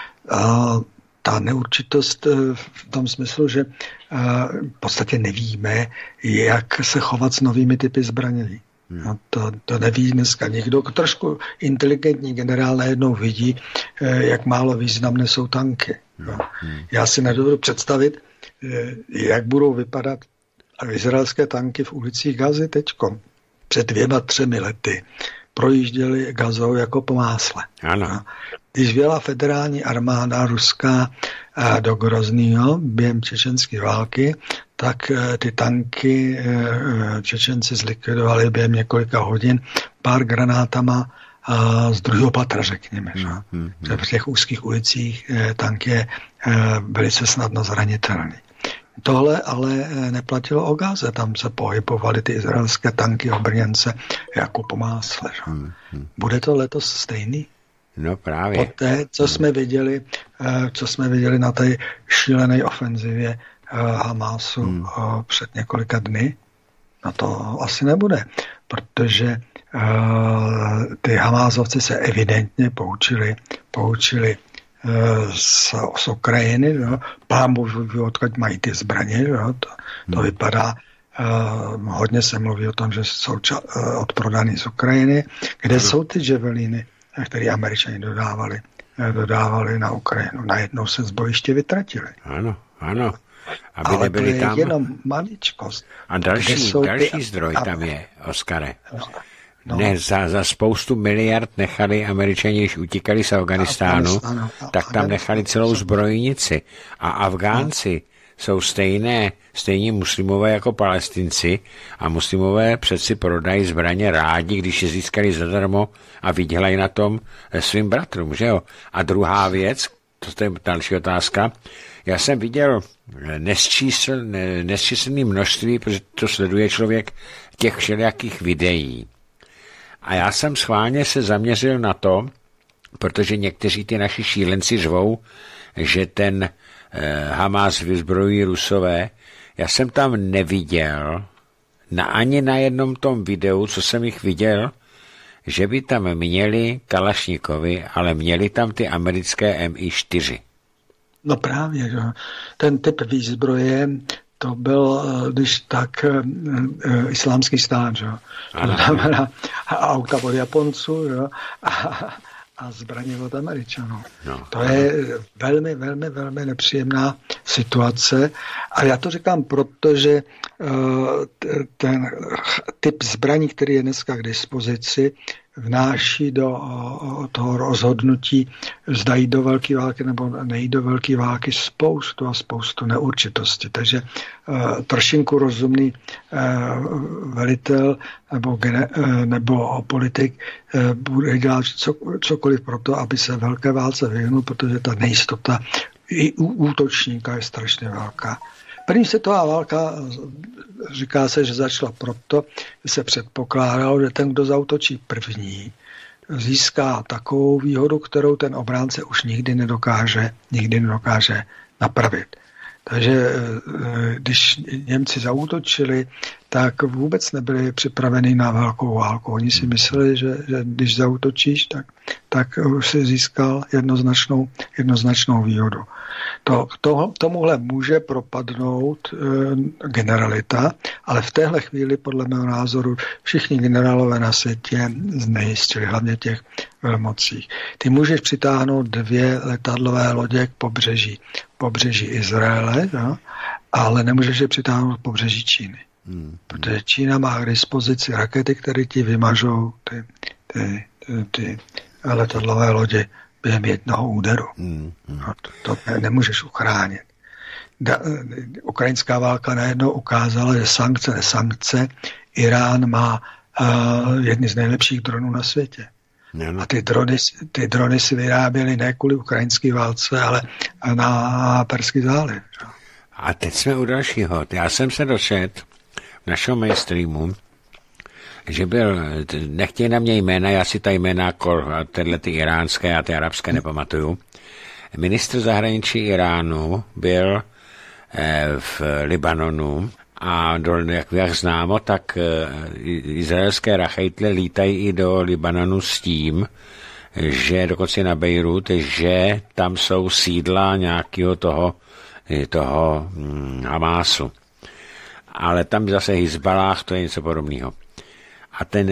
Ta neurčitost v tom smyslu, že v podstatě nevíme, jak se chovat s novými typy zbraní. No to neví dneska nikdo. Trošku inteligentní generál najednou vidí, jak málo významné jsou tanky. No. Já si nedovedu představit, jak budou vypadat izraelské tanky v ulicích Gazy teďko. Před 2-3 lety projížděli Gazou jako po másle. Ano. No. Když vjela federální armáda ruská do Groznyho během čečenské války, tak ty tanky Čečenci zlikvidovali během několika hodin pár granátama z druhého patra, řekněme. V těch úzkých ulicích tank je velice snadno zranitelný. Tohle ale neplatilo o Gaze, tam se pohybovaly ty izraelské tanky obrněnce jako po másle. Bude to letos stejný? No právě. Poté, co jsme viděli na té šílené ofenzivě Hamásu před několika dny, no to asi nebude, protože ty Hamásovci se evidentně poučili z Ukrajiny, no. Pán Bůh ví, odkud mají ty zbraně, no. To vypadá, hodně se mluví o tom, že jsou odprodaný z Ukrajiny. Kde jsou ty javeliny, které Američani dodávali na Ukrajinu? Najednou se z bojiště vytratili. Ano. Aby ale nebyli to je tam. Jenom maličkost. A další zdroj tam je, Oskare. No. Ne, za spoustu miliard nechali Američani, když utíkali z Afganistánu, tak tam nechali celou zbrojnici. A Afgánci jsou stejní muslimové jako Palestinci a muslimové přeci prodají zbraně rádi, když je získali zadarmo a vydělají na tom svým bratrům, že jo? A druhá věc, to je další otázka, já jsem viděl nesčíslné množství, protože to sleduje člověk, těch všelijakých videí. A já jsem schválně se zaměřil na to, protože někteří ty naši šílenci řvou, že ten Hamás vyzbrojí Rusové. Já jsem tam neviděl ani na jednom tom videu, co jsem jich viděl, že by tam měli Kalašnikovy, ale měli tam ty americké MI4. No právě, že ten typ výzbroje, to byl, když tak, islámský stát, že? To znamená auta od Japonců, že? A zbraně od Američanů. To je velmi, velmi, velmi nepříjemná situace. A já to říkám, protože ten typ zbraní, který je dneska k dispozici, vnáší do toho rozhodnutí, zda jít do velké války nebo nejít do velké války, spoustu neurčitosti. Takže trošinku rozumný velitel nebo politik bude dělat cokoliv pro to, aby se velké válce vyhnul, protože ta nejistota i u útočníka je strašně velká. První světová válka, říká se, že začala proto, že se předpokládalo, že ten, kdo zaútočí první, získá takovou výhodu, kterou ten obránce už nikdy nedokáže napravit. Takže když Němci zaútočili, tak vůbec nebyli připraveni na velkou válku. Oni si mysleli, že když zaútočíš, tak už si získal jednoznačnou výhodu. Tomuhle může propadnout generalita, ale v téhle chvíli, podle mého názoru, všichni generálové na světě znejistili, hlavně těch velmocích. Ty můžeš přitáhnout 2 letadlové lodě k pobřeží Izraele, no? Ale nemůžeš je přitáhnout k pobřeží Číny. Protože Čína má k dispozici rakety, které ti vymažou ty letadlové lodě během jednoho úderu. To nemůžeš uchránit. Ukrajinská válka najednou ukázala, že sankce, Irán má jedny z nejlepších dronů na světě. A ty drony si vyráběly ne kvůli ukrajinské válce, ale na Perský záliv. A teď jsme u dalšího. Já jsem se dočetl v našem mainstreamu, že byl, nechtějí na mě jména, já si ta jména, tyhle ty iránské a ty arabské nepamatuju. Ministr zahraničí Iránu byl v Libanonu a jak známo, tak izraelské rachejtle lítají i do Libanonu s tím, že dokonce na Bejrút, že tam jsou sídla nějakého toho Hamásu. Ale tam zase Hizbalách, to je něco podobného. A ten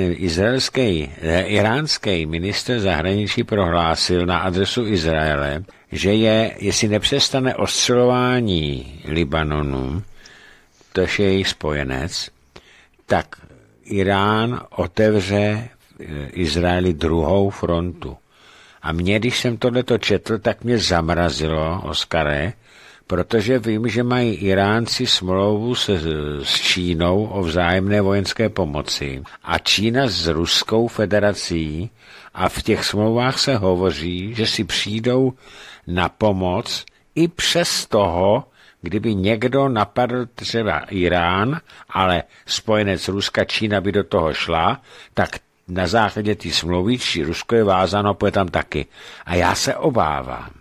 iránský ministr zahraničí prohlásil na adresu Izraele, že jestli nepřestane ostřelování Libanonu, to je jejich spojenec, tak Irán otevře Izraeli druhou frontu. A mě, když jsem tohleto četl, tak mě zamrazilo, Oskare, protože vím, že mají Iránci smlouvu s Čínou o vzájemné vojenské pomoci a Čína s Ruskou federací a v těch smlouvách se hovoří, že si přijdou na pomoc i přes toho, kdyby někdo napadl třeba Irán, ale spojenec Ruska, Čína by do toho šla, tak na základě té smlouvy, či Rusko je vázáno, půjde tam taky. A já se obávám,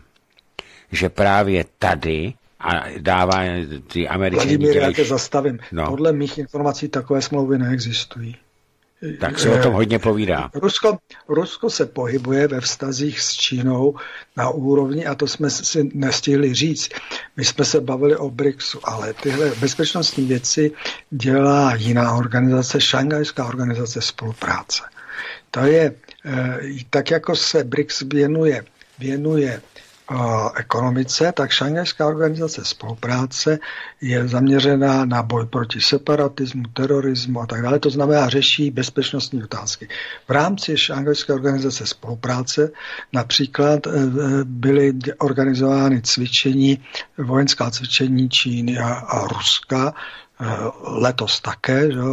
že právě tady a dává ty Američané... Vladimír, já tě zastavím. No. Podle mých informací takové smlouvy neexistují. Tak se o tom hodně povídá. Rusko se pohybuje ve vztazích s Čínou na úrovni, a to jsme si nestihli říct. My jsme se bavili o BRICSu, ale tyhle bezpečnostní věci dělá jiná organizace, Šanghajská organizace spolupráce. To je, tak jako se BRICS věnuje ekonomice, tak Šanghajská organizace spolupráce je zaměřená na boj proti separatismu, terorismu a tak dále. To znamená, řeší bezpečnostní otázky. V rámci Šanghajské organizace spolupráce například byly organizovány vojenská cvičení Číny a Ruska, letos také, že,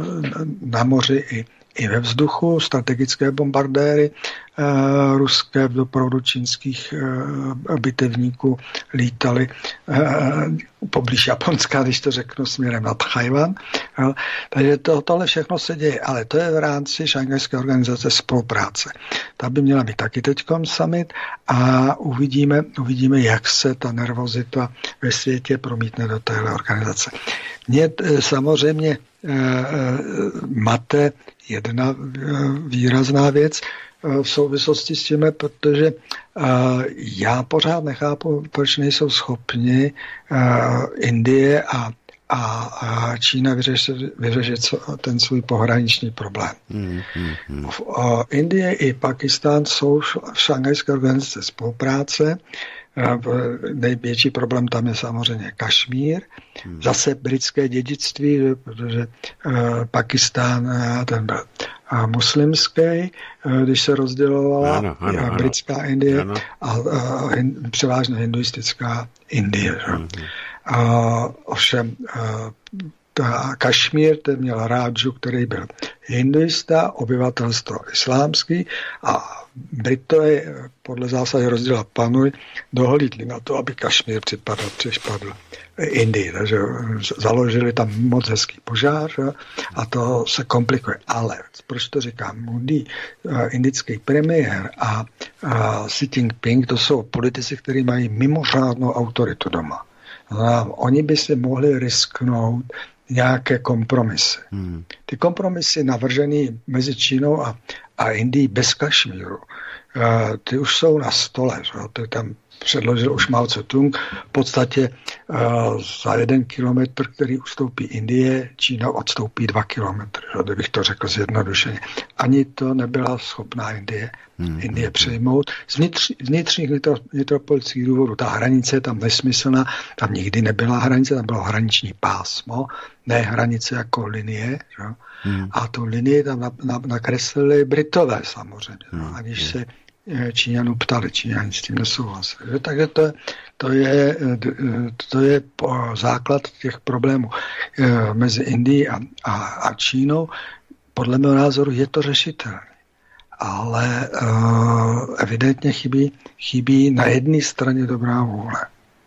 na moři i ve vzduchu, strategické bombardéry ruské v doprovodu čínských bitevníků lítaly poblíž Japonska, když to řeknu, směrem na Tchajwan. Takže tohle všechno se děje, ale to je v rámci Šanghajské organizace spolupráce. Ta by měla být taky teďkom summit a uvidíme, jak se ta nervozita ve světě promítne do téhle organizace. Mě samozřejmě mate jedna výrazná věc v souvislosti s tím, protože já pořád nechápu, proč nejsou schopni Indie a Čína vyřešit ten svůj pohraniční problém. Indie i Pakistán jsou v Šanghajské organizaci spolupráce. Největší problém tam je samozřejmě Kašmír. Zase britské dědictví, protože Pakistán ten byl muslimský, když se rozdělovala britská Indie a převážně hinduistická Indie. Ovšem Kašmír, ten měl rádžu, který byl hinduista, obyvatelstvo islámský a Britové podle zásady rozděla panuj dohlídli na to, aby Kašmír připadl Indii. Takže založili tam moc hezký požár a to se komplikuje. Ale proč to říkám? Modi, indický premiér a Xi Jinping, to jsou politici, kteří mají mimořádnou autoritu doma. Oni by si mohli risknout nějaké kompromisy. Ty kompromisy navržený mezi Čínou a Indií bez Kašmíru, ty už jsou na stole. Ty tam předložil už Mao Tse-tung, v podstatě za 1 kilometr, který ustoupí Indie, Čína odstoupí 2 kilometry, kdybych to řekl zjednodušeně. Ani to nebyla schopná Indie přejmout. Z vnitřních vnitropolitických důvodů ta hranice je tam nesmyslná, tam nikdy nebyla hranice, tam bylo hraniční pásmo, ne hranice jako linie. Že? A tu linii tam nakreslili Britové samozřejmě. Aniž se Číňanů ptali, Číňani s tím nesouhlasili. Takže to je základ těch problémů mezi Indií a Čínou. Podle mého názoru je to řešitelné. Ale evidentně chybí na jedné straně dobrá vůle.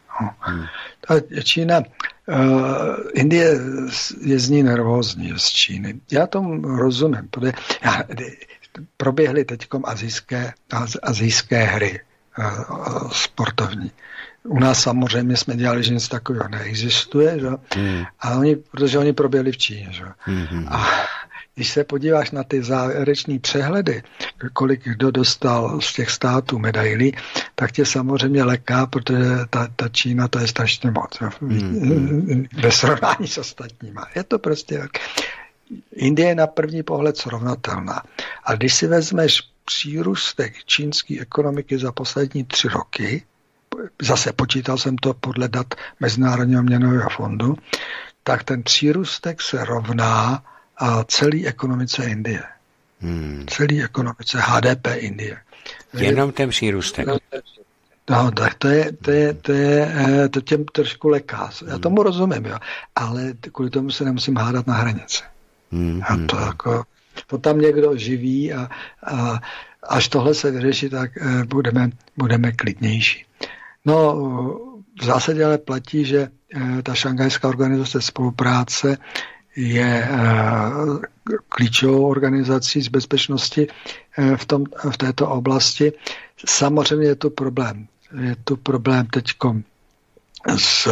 Čína, Indie je z ní nervózní, z Číny. Já tomu rozumím, protože proběhly teďkom asijské hry sportovní. U nás samozřejmě jsme dělali, že nic takového neexistuje, že? Protože oni proběhli v Číně. Že? A když se podíváš na ty závěrečné přehledy, kolik kdo dostal z těch států medailí, tak tě samozřejmě leká, protože ta Čína, to je strašně moc. Ve srovnání s ostatníma. Je to prostě Indie je na první pohled srovnatelná. A když si vezmeš přírůstek čínské ekonomiky za poslední 3 roky, zase počítal jsem to podle dat Mezinárodního měnového fondu, tak ten přírůstek se rovná celý ekonomice Indie. Celý ekonomice HDP Indie. Jenom ten přírůstek. No, tak to těm trošku leká. Já tomu rozumím, jo. Ale kvůli tomu se nemusím hádat na hranici. A to tam někdo živí a až tohle se vyřeší, tak budeme klidnější. No, v zásadě ale platí, že ta šanghajská organizace spolupráce je klíčovou organizací z bezpečnosti v této oblasti. Samozřejmě je tu problém. Je tu problém teďkom s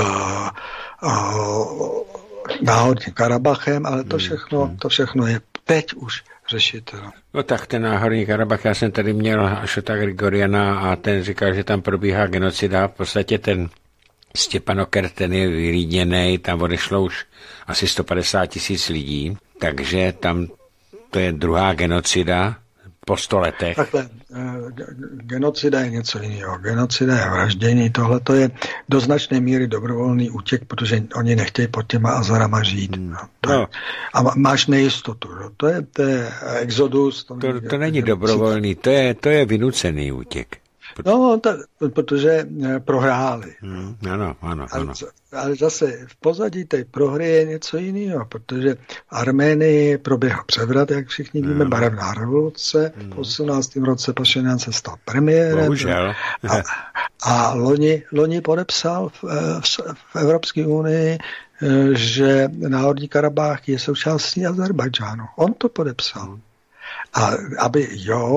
Náhorním Karabachem, ale to všechno je teď už řešitelné. No tak ten Náhorní Karabach, já jsem tady měl Ašota Grigoriana a ten říkal, že tam probíhá genocida. V podstatě ten Stěpanoker, ten je vylídněný, tam odešlo už asi 150 000 lidí, takže tam to je druhá genocida po 100 letech. Takhle, genocida je něco jiného. Genocida je vraždění, tohle to je do značné míry dobrovolný útěk, protože oni nechtějí pod těma Azarama žít. A máš nejistotu. To je exodus. To není dobrovolný, to je vynucený útěk. No, protože prohráli. Ano. Ale zase v pozadí té prohry je něco jiného, protože v Arménii proběhl převrat, jak všichni víme, barevná revoluce. V 18. roce Pašinjan se stal premiérem. Bohužel. A loni podepsal v Evropské unii, že Náhorní Karabách je součástí Azerbajdžánu. On to podepsal. A aby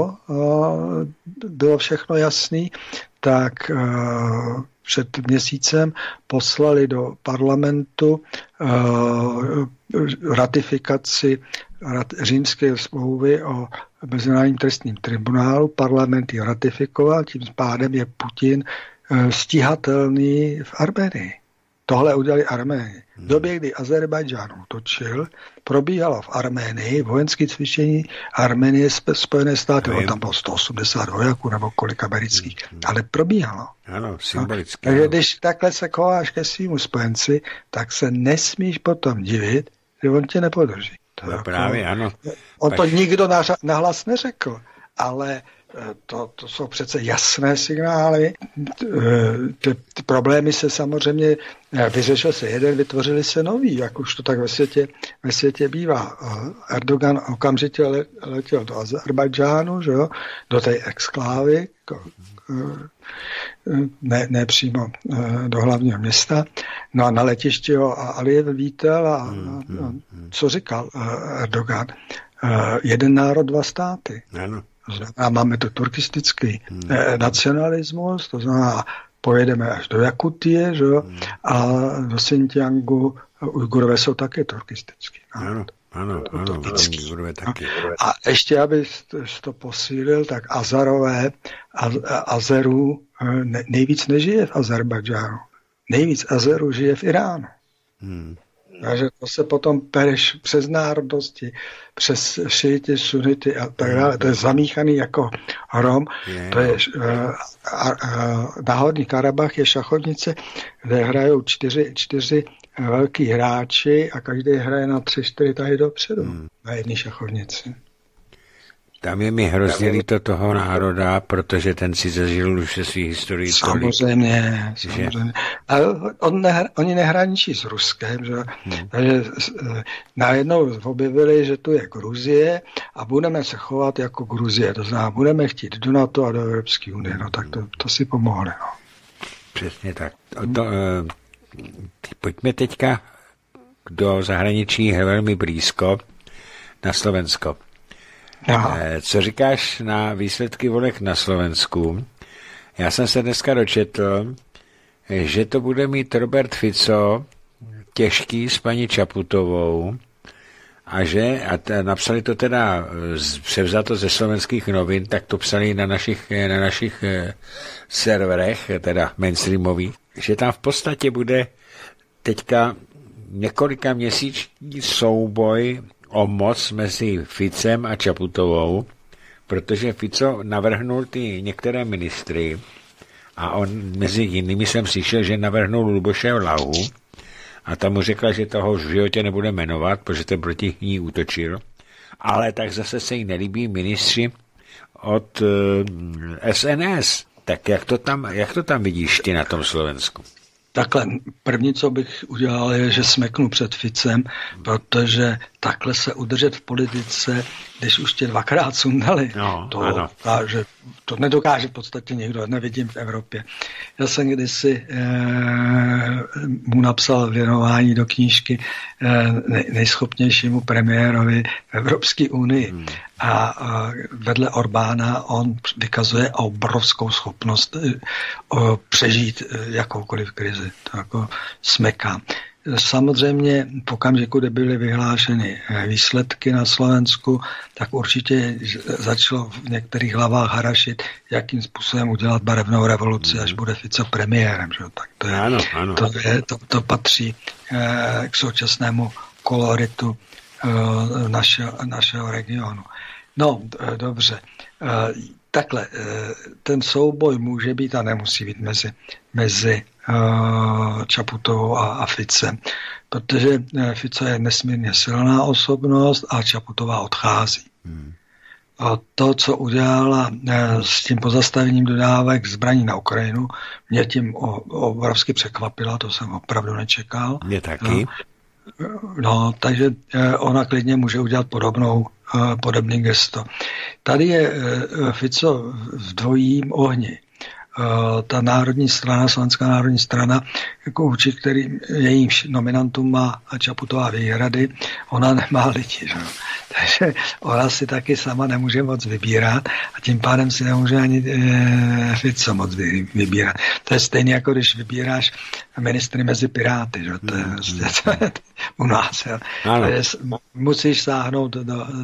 bylo všechno jasný, tak před měsícem poslali do parlamentu ratifikaci římské smlouvy o Mezinárodním trestním tribunálu. Parlament ji ratifikoval, tím pádem je Putin stíhatelný v Arménii. Tohle udělali Arménii. V době, kdy Azerbajdžán útočil, probíhalo v Arménii vojenské cvičení Arménie Spojené státy. Tam bylo 180 vojáků nebo kolik amerických. Ale probíhalo. Ano, symbolicky. Takže když takhle se chováš ke svýmu spojenci, tak se nesmíš potom divit, že on tě nepodrží. Právě, ano. On to nikdo nahlas neřekl, ale to jsou přece jasné signály. Ty problémy se samozřejmě vyřešil se jeden, vytvořili se nový, jak už to tak ve světě bývá. Erdogan okamžitě letěl do Azerbajdžánu, že jo, do té exklávy, ne přímo do hlavního města. No a na letišti ho Alijev vítal a co říkal Erdogan? Jeden národ, 2 státy. Ano. A máme tu turkistický nacionalismus, to znamená, pojedeme až do Jakutie, že? A do Xinjiangu Ujgurové jsou také turkistický. Ano, taky. A ještě, aby to posílil, tak Azerů nejvíc nežije v Azerbajdžánu. Nejvíc Azerů žije v Iránu. Takže to se potom pereš přes národnosti, přes šíity, sunity a tak dále. To je zamíchaný jako hrom. To je Náhorní Karabach je šachovnice, kde hrajou čtyři velký hráči a každý hraje na 3-4 tahy dopředu na jedné šachovnici. Tam je mi hrozně líto toho národa, protože ten si zažil už se svých historií. Samozřejmě. A oni nehraničí s Ruskem, že? Takže najednou objevili, že tu je Gruzie a budeme se chovat jako Gruzie. To znamená, budeme chtít do NATO a do Evropské unie. No tak to si pomohli. No. Přesně tak. Pojďme teďka do zahraničí velmi blízko na Slovensko. Aha. Co říkáš na výsledky voleb na Slovensku? Já jsem se dneska dočetl, že to bude mít Robert Fico těžký s paní Čaputovou a napsali to teda převzato ze slovenských novin, tak to psali na našich serverech, teda mainstreamových, že tam v podstatě bude teďka několika měsíční souboj o moc mezi Ficem a Čaputovou, protože Fico navrhnul ty některé ministry a on mezi jinými jsem slyšel, že navrhnul Luboše Blahu a tam mu řekla, že toho v životě nebude jmenovat, protože ten proti ní útočil, ale tak zase se jí nelíbí ministři od SNS. Tak jak to tam vidíš ty na tom Slovensku? Takhle, první, co bych udělal, je, že smeknu před Ficem, protože takhle se udržet v politice, když už tě dvakrát sundali, to nedokáže v podstatě nikdo, nevidím v Evropě. Já jsem kdysi mu napsal věnování do knížky nejschopnějšímu premiérovi v Evropské unii. A vedle Orbána on vykazuje obrovskou schopnost přežít jakoukoliv krizi. To jako smekám. Samozřejmě v okamžiku, kdy byly vyhlášeny výsledky na Slovensku, tak určitě začalo v některých hlavách harašit, jakým způsobem udělat barevnou revoluci, až bude Fico premiérem. Že? Tak to patří k současnému koloritu našeho regionu. No, dobře. Takhle, ten souboj může být a nemusí být mezi Čaputovou a Ficem, protože Fico je nesmírně silná osobnost a Čaputová odchází. A to, co udělala s tím pozastavením dodávek zbraní na Ukrajinu, mě tím obrovsky překvapila, to jsem opravdu nečekal. Mě taky. No, takže ona klidně může udělat podobný gesto. Tady je Fico v dvojím ohni. Ta národní strana, Slovenská národní strana, jako vůči kterým jejímž nominantům má Čaputová výhrady, ona nemá lidi. Že? Takže ona si taky sama nemůže moc vybírat a tím pádem si nemůže ani Fico moc vybírat. To je stejně jako když vybíráš ministry mezi Piráty. Že? To je u nás. Musíš sáhnout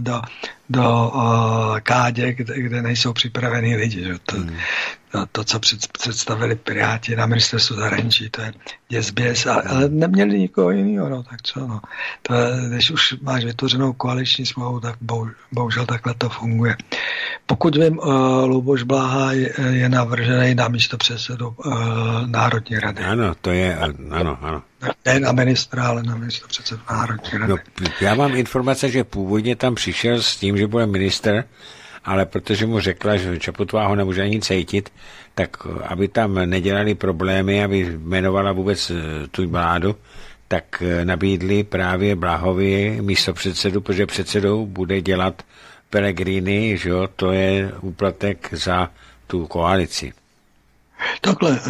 do kádě, kde nejsou připravení lidi. Že? To, co představili Piráti na ministerstvu zahraničí, to je děsběs, ale neměli nikoho jiného, no, tak co, no. To, když už máš vytvořenou koaliční smlouvu, tak bohužel takhle to funguje. Pokud vím, Luboš Blaha je navržený na místopředsedu Národní rady. Ano, to je, ano. Ne na ministra, ale na místopředsedu Národní rady. No, já mám informace, že původně tam přišel s tím, že bude minister, ale protože mu řekla, že Čaputová ho nemůže ani cítit, tak aby tam nedělali problémy, aby jmenovala vůbec tu vládu, tak nabídli právě Blahovi místopředsedu, protože předsedou bude dělat Pellegrini, že jo, to je úplatek za tu koalici. Takhle,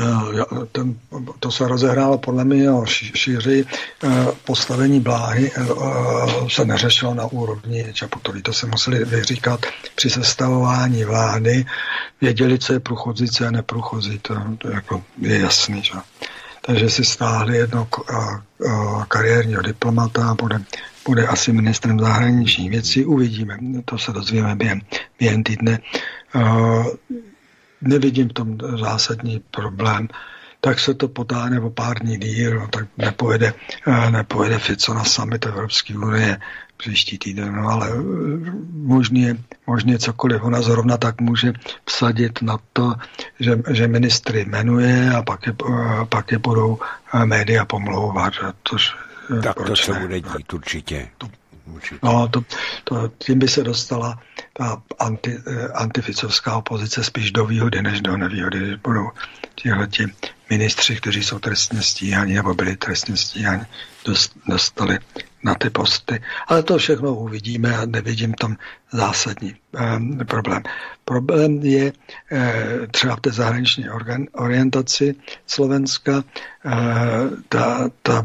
to se rozehrálo podle mě šířeji. Postavení Bláhy se neřešilo na úrovni Čaputový. To se museli vyříkat při sestavování vlády. Věděli, co je průchozí, co je neprůchozí. To jako je jasný. Že? takže si stáhli jednoho kariérního diplomata a bude asi ministrem zahraničních věcí. Uvidíme, to se dozvíme během týdne. Nevidím v tom zásadní problém. Tak se to potáhne o pár dní díl, tak nepojede Fico na summit Evropské unie příští týden, no, ale možně cokoliv. Ona zrovna tak může vsadit na to, že ministry jmenuje a pak je budou média pomlouvat. Tak to se bude dít určitě. No, tím by se dostala ta antificovská opozice spíš do výhody, než do nevýhody, když budou tihleti ministři, kteří jsou trestně stíhaní nebo byli trestně stíhaní, dostali na ty posty. Ale to všechno uvidíme a nevidím tam zásadní problém. Problém je třeba v té zahraniční orientaci Slovenska, ta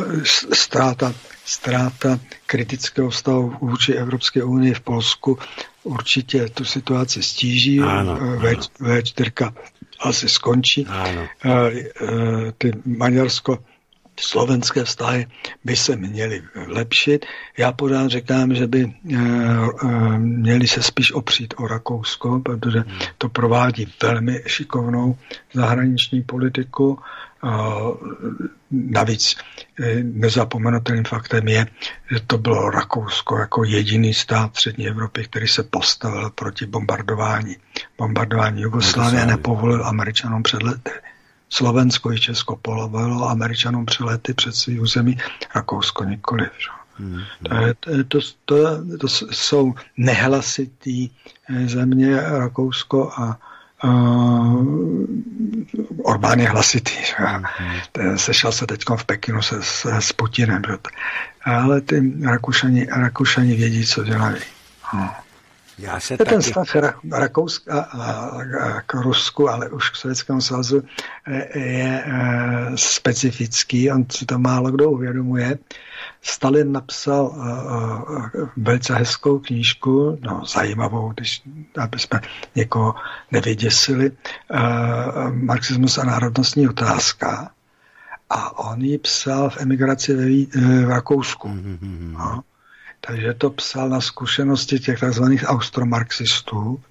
ztráta kritického stavu vůči Evropské unii v Polsku určitě tu situaci stíží. V4 asi skončí. Ty maďarsko-slovenské vztahy by se měly lepšit. Já pořád říkám, že by měli se spíš opřít o Rakousko, protože to provádí velmi šikovnou zahraniční politiku. Navíc nezapomenutelným faktem je, že to bylo Rakousko jako jediný stát střední Evropy, který se postavil proti bombardování Jugoslávie a nepovolil Američanům přelety. Slovensko i Česko povolilo Američanům přelety před svým území, Rakousko nikoliv. To jsou nehlasitý země, Rakousko a Orbán je hlasitý. Sešel se teď v Pekinu s Putinem. Ale ty Rakušani vědí, co dělají. Ten vztah Rakouska k Rusku, ale už k Sovětskému svazu je specifický. On si to málo kdo uvědomuje. Stalin napsal velice hezkou knížku, zajímavou, aby jsme někoho nevyděsili, Marxismus a národnostní otázka. A on ji psal v emigraci v Rakousku. Takže to psal na zkušenosti těch takzvaných austromarxistů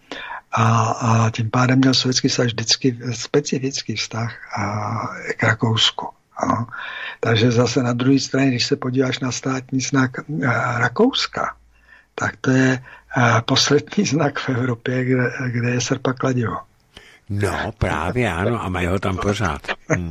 a tím pádem měl Sovětský svaz vždycky specifický vztah k Rakousku. Ano. Takže zase na druhé straně, když se podíváš na státní znak Rakouska, tak to je poslední znak v Evropě, kde je srp a kladivo. No, právě ano, a mají ho tam pořád.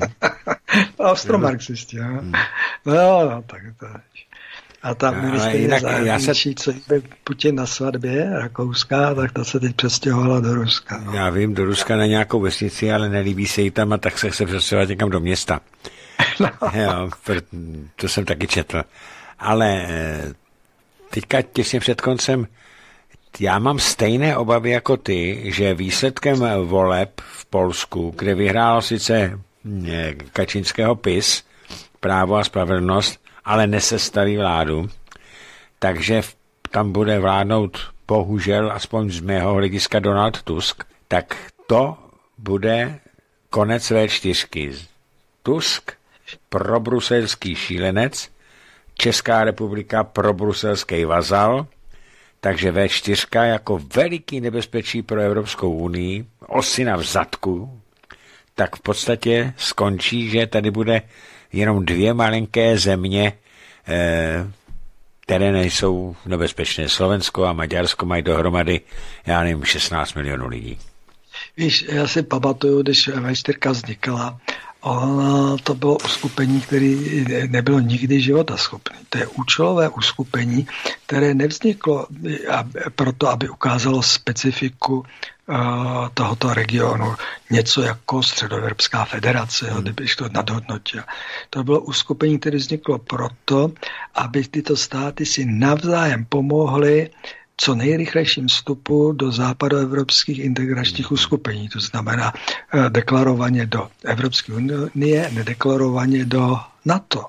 Austromarxisti, no, tak to je. A tam ministryně zahraničí, co jde Putin na svatbě Rakouska, tak to se teď přestěhovala do Ruska. No. Já vím, do Ruska na nějakou vesnici, ale nelíbí se jí tam a tak se přestěhovat někam do města. No. Jo, to jsem taky četl. Ale teďka těsně před koncem já mám stejné obavy jako ty, že výsledkem voleb v Polsku, kde vyhrálo sice Kačinského PiS, Právo a spravedlnost, ale nesestaví vládu, takže tam bude vládnout bohužel, aspoň z mého hlediska, Donald Tusk, tak to bude konec V4. Tusk probruselský šílenec, Česká republika probruselský vazal, takže V4 jako veliký nebezpečí pro Evropskou unii, osina v zadku, tak v podstatě skončí, že tady bude jenom dvě malinké země, které nejsou nebezpečné. Slovensko a Maďarsko mají dohromady, já nevím, 16 milionů lidí. Víš, já si pamatuju, když V4 vznikla, to bylo uskupení, které nebylo nikdy životaschopné. To je účelové uskupení, které nevzniklo proto, aby ukázalo specifiku tohoto regionu. Něco jako Středoevropská federace, kdybych to nadhodnotil. To bylo uskupení, které vzniklo proto, aby tyto státy si navzájem pomohly co nejrychlejším vstupu do západoevropských integračních uskupení. To znamená deklarovaně do Evropské unie, nedeklarovaně do NATO.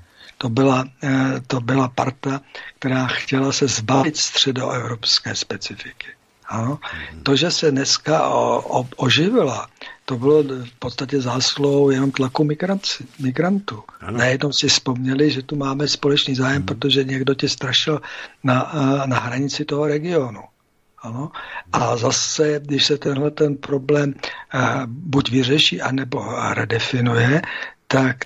To byla parta, která chtěla se zbavit středoevropské specifiky. Ano. To, že se dneska oživila to bylo v podstatě zásluhou jenom tlaku migrantů. Najednou si vzpomněli, že tu máme společný zájem, protože někdo tě strašil na hranici toho regionu. Ano. A zase, když se ten problém buď vyřeší, anebo redefinuje, tak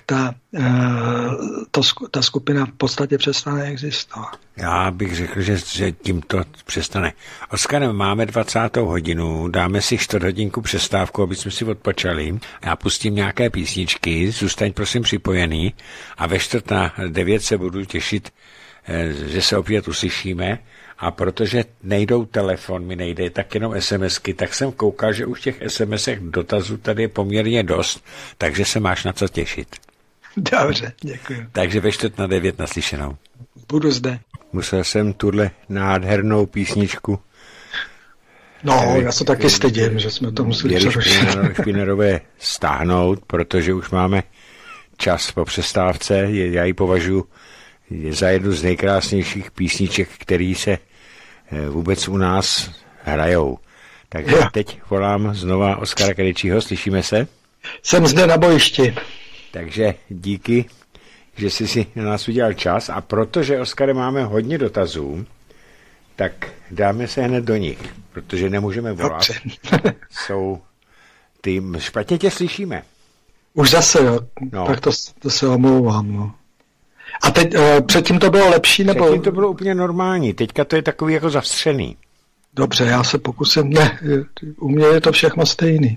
ta skupina v podstatě přestane existovat. Já bych řekl, že tím to přestane. Oskar, máme 20. hodinu, dáme si 4 hodinku přestávku, aby jsme si odpočali. Já pustím nějaké písničky, zůstaň prosím připojený a ve 8:45 se budu těšit, že se opět uslyšíme. A protože nejdou telefon, mi nejde, tak jenom SMSky, tak jsem koukal, že už těch SMSek dotazů tady je poměrně dost, takže se máš na co těšit. Dobře, děkuji. Takže ve 8:45 naslyšenou. Budu zde. Musel jsem tuhle nádhernou písničku. No, já se taky stydím, že jsme to museli přerušit. Špinerové stáhnout, protože už máme čas po přestávce. Já ji považuji za jednu z nejkrásnějších písniček, který se vůbec u nás hrajou. Takže teď volám znova Oskara Krejčího, slyšíme se? Jsem zde na bojišti. Takže díky, že jsi si na nás udělal čas a protože, Oskare, máme hodně dotazů, tak dáme se hned do nich, protože nemůžeme volat. Jsou tým, špatně tě slyšíme. Už zase, jo. No. Tak to se omlouvám, no. A teď, předtím to bylo lepší, nebo? Předtím to bylo úplně normální, teďka to je takový jako zavstřený. Dobře, já se pokusím, ne, u mě je to všechno stejný.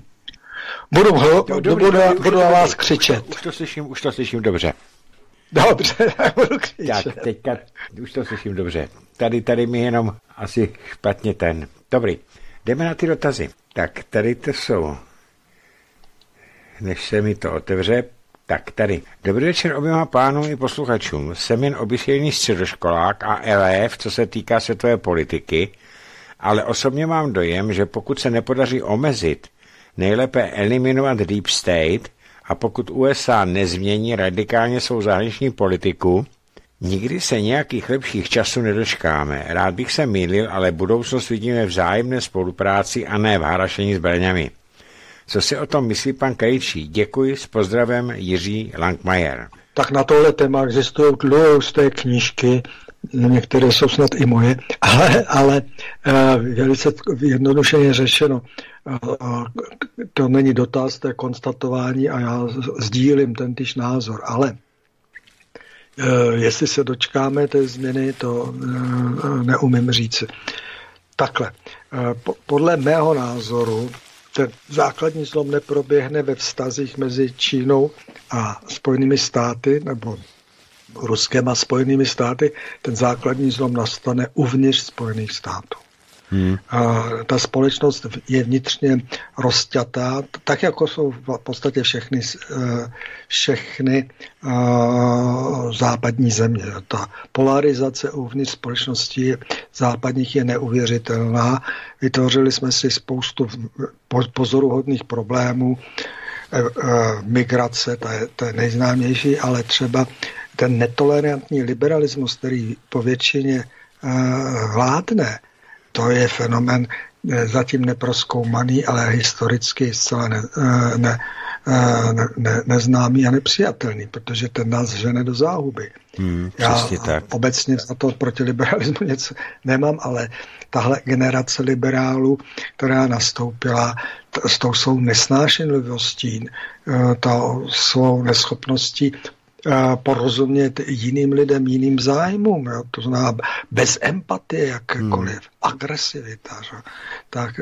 Budu na vás křičet. Už to slyším dobře. Dobře, budu křičet. Tak, teďka už to slyším dobře. Tady mi jenom asi špatně ten. Dobrý, jdeme na ty dotazy. Tak tady to jsou. Než se mi to otevře, tak tady. Dobrý večer oběma pánům i posluchačům. Jsem jen obyčejný středoškolák a elév, co se týká světové politiky, ale osobně mám dojem, že pokud se nepodaří omezit, nejlépe eliminovat Deep State a pokud USA nezmění radikálně svou zahraniční politiku, nikdy se nějakých lepších časů nedočkáme. Rád bych se mýlil, ale budoucnost vidíme v vzájemné spolupráci a ne v harašení zbraněmi. Co si o tom myslí pan Krejčí? Děkuji, s pozdravem Jiří Langmajer. Tak na tohle téma existují dlouhé knížky, některé jsou snad i moje, ale velice jednodušeně řešeno. To není dotaz, to je konstatování a já sdílím tentýž názor, ale jestli se dočkáme té změny, to neumím říct. Takhle, podle mého názoru ten základní zlom neproběhne ve vztazích mezi Čínou a Spojenými státy, nebo Ruskem a Spojenými státy, ten základní zlom nastane uvnitř Spojených států. Ta společnost je vnitřně rozťatá, tak jako jsou v podstatě všechny západní země. Ta polarizace uvnitř společnosti západních je neuvěřitelná. Vytvořili jsme si spoustu pozoruhodných problémů. Migrace, to je nejznámější, ale třeba ten netolerantní liberalismus, který po většině vládne, to je fenomén zatím neprozkoumaný, ale historicky zcela neznámý a nepřijatelný, protože ten nás žene do záhuby. Já obecně za to proti liberalismu něco nemám, ale tahle generace liberálů, která nastoupila s tou svou nesnášenlivostí, svou neschopností porozumět jiným lidem, jiným zájmům, jo? To znamená bez empatie jakékoliv, agresivita. Že? Tak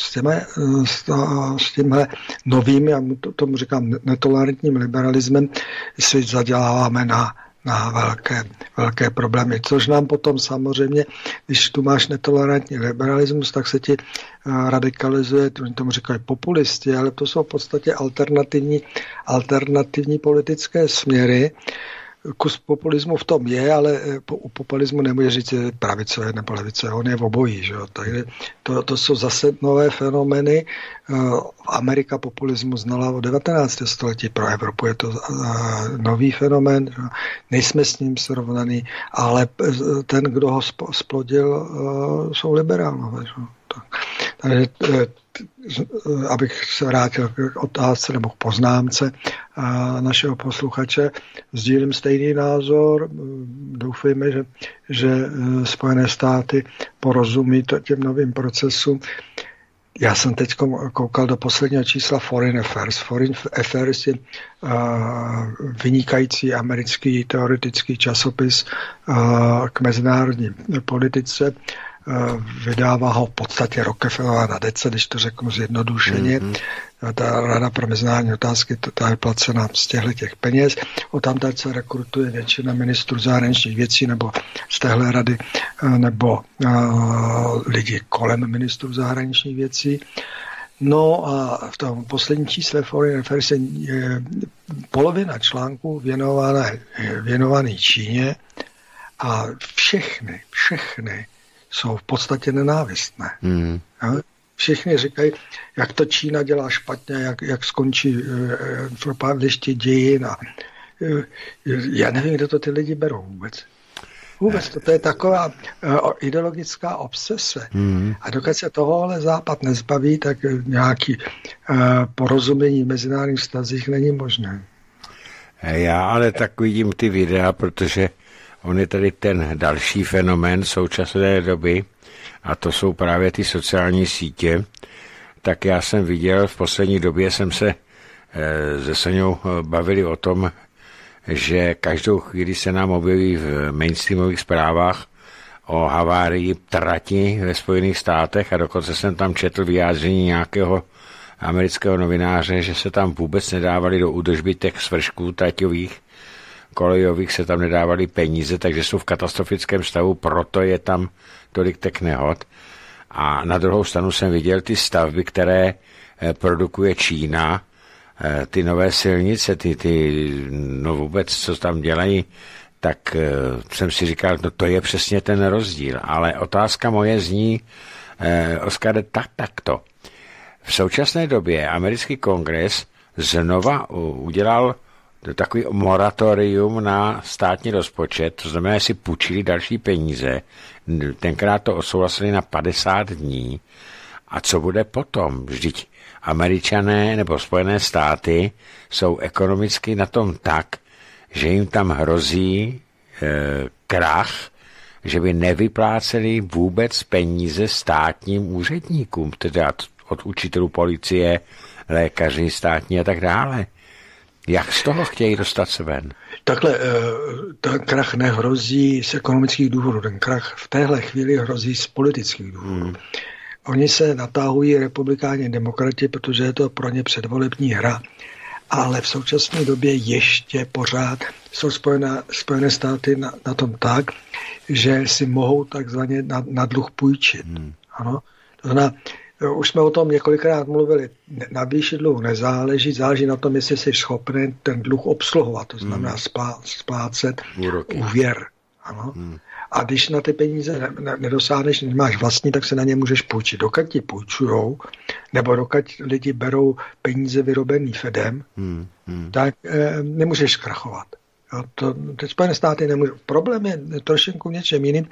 s tímhle novým, já tomu říkám netolerantním liberalismem, si zaděláváme na velké problémy, což nám potom samozřejmě, když tu máš netolerantní liberalismus, tak se ti radikalizuje, tomu říkají populisti, ale to jsou v podstatě alternativní politické směry. Kus populismu v tom je, ale u populismu nemůže říct pravicové nebo levicové, on je v obojí. Že? Takže to jsou zase nové fenomény. Amerika populismu znala od 19. století, pro Evropu je to nový fenomén, nejsme s ním srovnaný, ale ten, kdo ho splodil, jsou liberálové. Že? Takže abych se vrátil k otázce nebo k poznámce našeho posluchače, sdílím stejný názor. Doufejme, že Spojené státy porozumí těm novým procesům. Já jsem teď koukal do posledního čísla Foreign Affairs. Foreign Affairs je vynikající americký teoretický časopis k mezinárodní politice. Vydává ho v podstatě Rockefellerova nadace, když to řeknu zjednodušeně. Ta Rada pro mezinárodní otázky, ta je placena z těch peněz. Odtamtud se rekrutuje většina ministrů zahraničních věcí nebo z téhle rady, nebo lidi kolem ministrů zahraničních věcí. No a v tom posledním čísle Foreign Affairs je polovina článků věnovaný Číně a všechny jsou v podstatě nenávistné. Všichni říkají, jak to Čína dělá špatně, jak skončí v propadlišti dějin. A já nevím, kde to ty lidi berou vůbec. Vůbec to je taková ideologická obsese. A dokud se toho ale Západ nezbaví, tak nějaký porozumění v mezinárodních vztazích není možné. Já ale tak vidím ty videa, protože on je tady ten další fenomén současné doby a to jsou právě ty sociální sítě. Tak já jsem viděl, v poslední době jsem se se Soňou bavili o tom, že každou chvíli se nám objeví v mainstreamových zprávách o havárii trati ve Spojených státech a dokonce jsem tam četl vyjádření nějakého amerického novináře, že se tam vůbec nedávali do údržby těch svršků traťových, kolejových se tam nedávali peníze, takže jsou v katastrofickém stavu, proto je tam tolik těch nehod. A na druhou stranu jsem viděl ty stavby, které produkuje Čína, ty nové silnice, no vůbec, co tam dělají, tak jsem si říkal, no to je přesně ten rozdíl. Ale otázka moje zní, Oskare, takto. V současné době americký kongres znova udělal takový moratorium na státní rozpočet, to znamená, že si půjčili další peníze, tenkrát to odsouhlasili na 50 dní. A co bude potom? Vždyť Američané nebo Spojené státy jsou ekonomicky na tom tak, že jim tam hrozí krach, že by nevypláceli vůbec peníze státním úředníkům, teda od učitelů policie, lékaři státní a tak dále. Jak z toho chtějí dostat se ven? Takhle, ten krach nehrozí z ekonomických důvodů, ten krach v téhle chvíli hrozí z politických důvodů. Oni se natáhují republikáni demokrati, protože je to pro ně předvolební hra, ale v současné době ještě pořád jsou Spojené státy na tom tak, že si mohou takzvaně na dluh půjčit. Ano? To znamená, už jsme o tom několikrát mluvili, na výši dluhu nezáleží, záleží na tom, jestli jsi schopný ten dluh obsluhovat, to znamená splácet úvěr. Ano? A když na ty peníze nedosáhneš, nemáš vlastní, tak se na ně můžeš půjčit. Dokud ti půjčujou, nebo dokud lidi berou peníze vyrobený Fedem, tak nemůžeš zkrachovat. Ty Spojené státy nemůžou. Problém je trošku něčem jiným.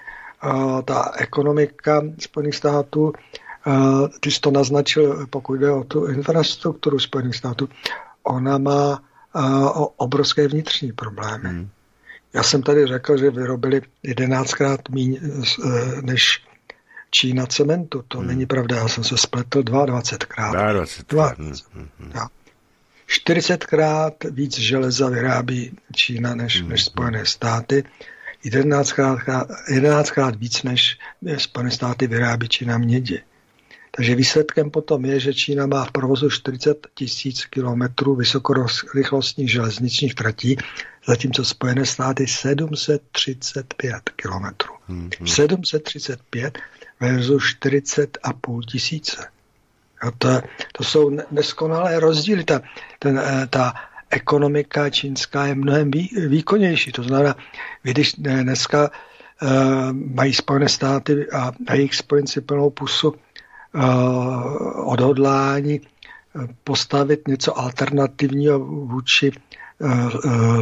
Ta ekonomika Spojených států, ty jsi to naznačil, pokud jde o tu infrastrukturu Spojených států, ona má obrovské vnitřní problémy. Já jsem tady řekl, že vyrobili 11krát míň než Čína cementu. To není pravda, já jsem se spletl 22krát. 40krát víc železa vyrábí Čína než Spojené státy. 11krát víc než Spojené státy vyrábí Čína mědi. Takže výsledkem potom je, že Čína má v provozu 40 000 kilometrů vysokorychlostních železničních tratí, zatímco Spojené státy 735 kilometrů. 735 versus 40,5 tisíce. To jsou neskonalé rozdíly. Ta ekonomika čínská je mnohem výkonnější. To znamená, když dneska mají Spojené státy a jejich spojenci plnou pusu odhodlání postavit něco alternativního vůči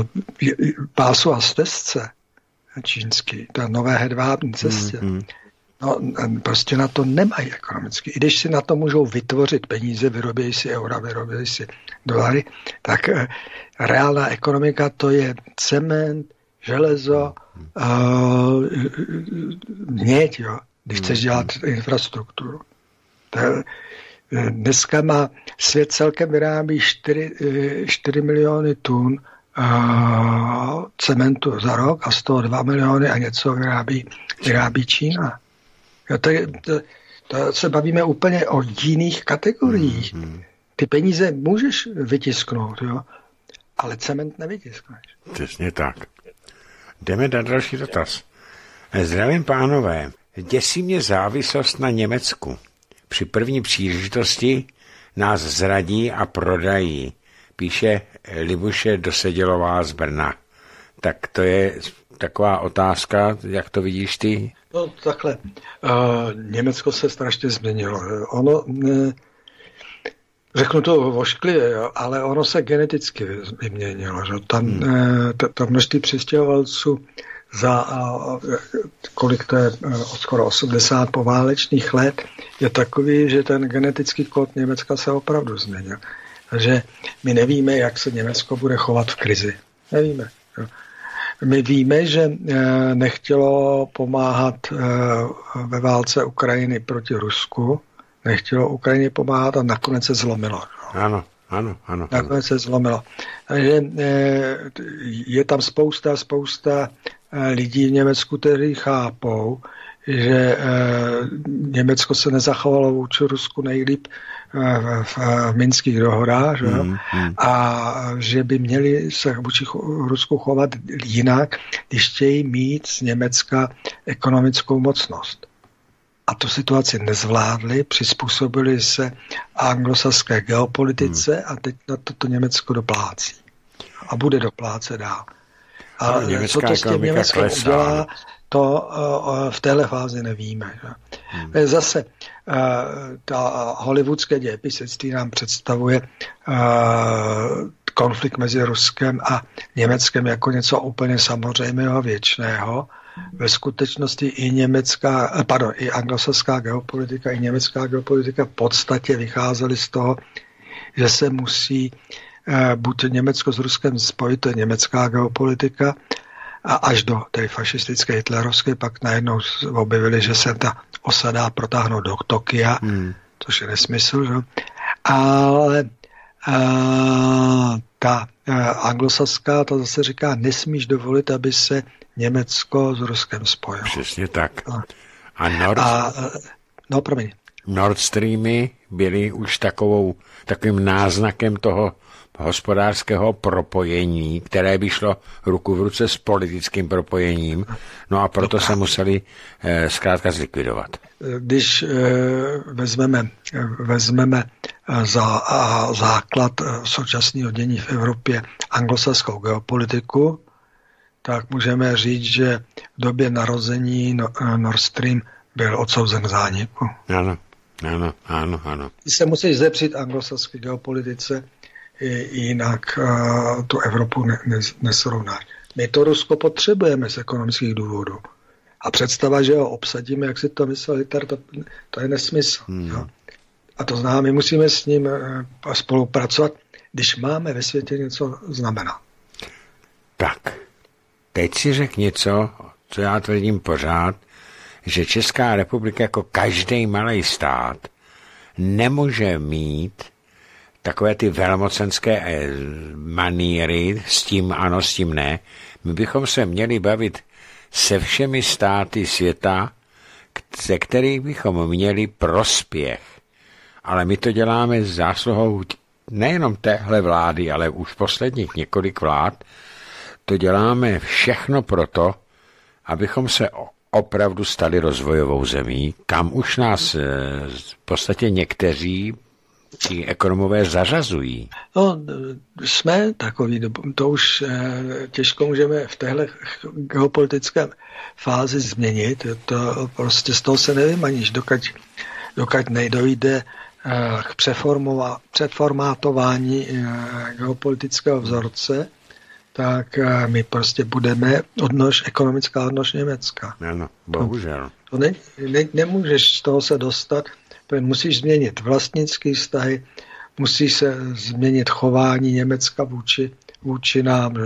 pásu a stezce čínský, ta nové hedvábní cestě, No, prostě na to nemají ekonomicky. I když si na to můžou vytvořit peníze, vyrobějí si eura, vyrobějí si dolary, tak reálná ekonomika to je cement, železo, měď, jo, když chceš dělat infrastrukturu. Dneska má svět celkem vyrábí 4 miliony tun cementu za rok a z toho 2 miliony a něco vyrábí Čína. Jo, to se bavíme úplně o jiných kategoriích. Ty peníze můžeš vytisknout, jo, ale cement nevytiskneš. Přesně tak. Jdeme na další dotaz. Zdravím, pánové. Děsí mě závislost na Německu. Při první příležitosti nás zradí a prodají, píše Libuše Dosedělová z Brna. Tak to je taková otázka, jak to vidíš ty? No takhle, Německo se strašně změnilo. Ono, řeknu to vošklivě, ale ono se geneticky vyměnilo. Že? Tam to množství přistěhovalců za kolik to je, skoro 80 poválečných let, je takový, že ten genetický kód Německa se opravdu změnil. Takže my nevíme, jak se Německo bude chovat v krizi. Nevíme. My víme, že nechtělo pomáhat ve válce Ukrajiny proti Rusku, nechtělo Ukrajině pomáhat a nakonec se zlomilo. Ano. Nakonec se zlomilo. Takže je tam spousta lidí v Německu, kteří chápou, že Německo se nezachovalo vůči Rusku nejlíp v minských dohodách, a že by měli se vůči Rusku chovat jinak, když chtějí mít z Německa ekonomickou mocnost. A tu situaci nezvládli, přizpůsobili se anglosaské geopolitice a teď na to Německo doplácí. A bude doplácet dál. A co to s tím Německem udělá, to v téhle fázi nevíme. Že? Zase ta hollywoodské dějepisectví nám představuje konflikt mezi Ruskem a Německem jako něco úplně samozřejmého, věčného. Ve skutečnosti i anglosaská geopolitika, i německá geopolitika v podstatě vycházely z toho, že se musí buď Německo s Ruskem spojit, to je německá geopolitika, a až do té fašistické hitlerovské pak najednou objevili, že se ta osa dá protáhnout do Tokia, což je nesmysl, že? Ale ta anglosaská, to zase říká, nesmíš dovolit, aby se Německo s Ruskem spojilo. Přesně tak. Nord Streamy byly už takovým náznakem toho hospodářského propojení, které by šlo ruku v ruce s politickým propojením, no a proto se museli zkrátka zlikvidovat. Když vezmeme za základ současného dění v Evropě anglosaskou geopolitiku, tak můžeme říct, že v době narození Nord Stream byl odsouzen k zániku. Ano. Ty se musíš zepřít anglosaské geopolitice, jinak tu Evropu nesrovnáš. My to Rusko potřebujeme z ekonomických důvodů. A představa, že ho obsadíme, jak si to myslel Hitler, to je nesmysl. Jo? A to znamená, my musíme s ním spolupracovat, když máme ve světě něco znamenat. Tak, teď si řek něco, co já tvrdím pořád, že Česká republika jako každý malý stát nemůže mít takové ty velmocenské maníry, s tím ano, s tím ne. My bychom se měli bavit se všemi státy světa, ze kterých bychom měli prospěch. Ale my to děláme s zásluhou nejenom téhle vlády, ale už posledních několik vlád. To děláme všechno proto, abychom se opravdu stali rozvojovou zemí, kam už nás v podstatě někteří ti ekonomové zařazují. No, jsme takový, to už těžko můžeme v téhle geopolitické fázi změnit. To prostě z toho se nevymaníš, dokud nedojde k přeformátování geopolitického vzorce, tak my prostě budeme ekonomická odnož Německa. Ano, bohužel. To nemůžeš z toho se dostat, musíš změnit vlastnické vztahy, musí se změnit chování Německa vůči nám.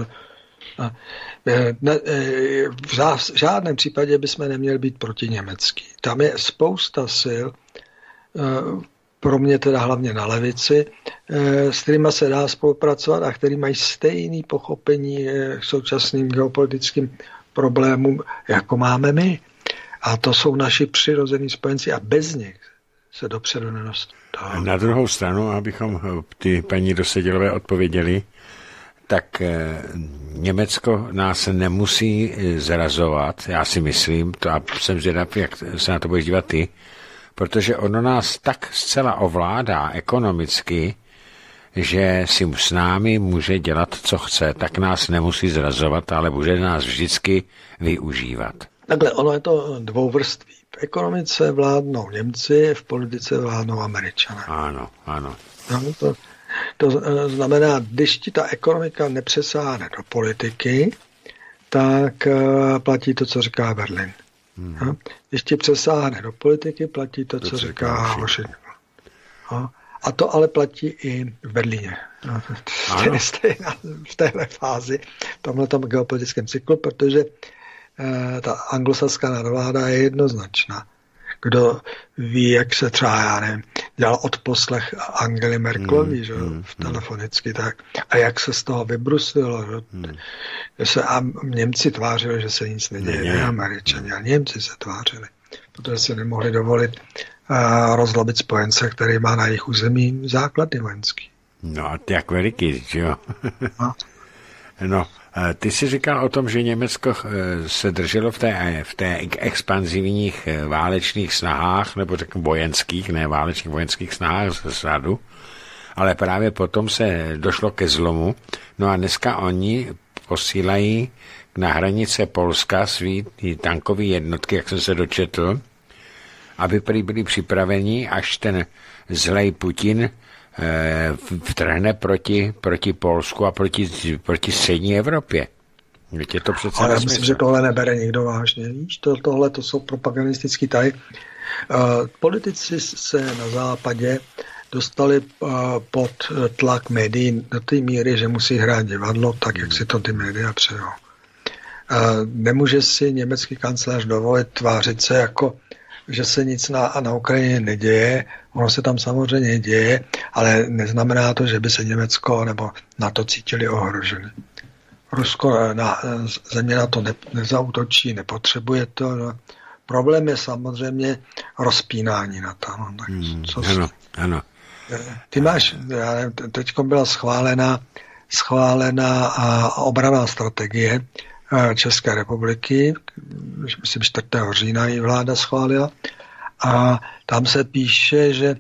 V žádném případě bychom neměli být protiněmecký. Tam je spousta sil, pro mě teda hlavně na levici, s kterými se dá spolupracovat a který mají stejné pochopení k současným geopolitickým problémům, jako máme my. A to jsou naši přirození spojenci a bez nich se dopředu nedostaneme. Na druhou stranu, abychom ty paní Dosedělové odpověděli, tak Německo nás nemusí zrazovat, já si myslím, to a jsem zvědav, jak se na to budeš dívat ty, protože ono nás tak zcela ovládá ekonomicky, že si s námi může dělat, co chce, tak nás nemusí zrazovat, ale bude nás vždycky využívat. Takhle, ono je to dvouvrství. V ekonomice vládnou Němci, v politice vládnou Američané. Ano, ano. No, to znamená, když ti ta ekonomika nepřesáhne do politiky, tak platí to, co říká Berlin. Když ti přesáhne do politiky, platí to, co říká Washington. A to ale platí i v Berlíně. V téhle fázi, v tomhletom geopolitickém cyklu, protože ta anglosaská nadvláda je jednoznačná. Kdo ví, jak se třeba, já nevím, dělal odposlech Angely Merkelový, že, telefonicky, tak. A jak se z toho vybrusilo, že se Němci tvářili, že se nic neděje, ne Američani, a Němci se tvářili, protože si nemohli dovolit rozlobit spojence, který má na jejich území základy vojenský. No a jak veliký, že jo? No, ty jsi říkal o tom, že Německo se drželo v té expanzivních válečných snahách, nebo řeknu vojenských, ne válečných vojenských snahách z řadu, ale právě potom se došlo ke zlomu. No a dneska oni posílají na hranice Polska svý tankové jednotky, jak jsem se dočetl, aby byli připraveni, až ten zlej Putin vtrhne proti Polsku a proti střední Evropě. Je to přece ale já myslím, že tohle nebere nikdo vážně. Víš, tohle to jsou propagandistický tahy. Politici se na západě dostali pod tlak médií do té míry, že musí hrát divadlo tak, jak si to ty média přejou. Nemůže si německý kancléř dovolit tvářit se jako že se nic na Ukrajině neděje. Ono se tam samozřejmě děje, ale neznamená to, že by se Německo nebo NATO cítili ohroženi. Rusko země na to nezaútočí, nepotřebuje to. No. Problém je samozřejmě rozpínání NATO. No, ano. Ty máš, teď byla schválená obranná strategie České republiky, myslím 4. října ji vláda schválila, a tam se píše, že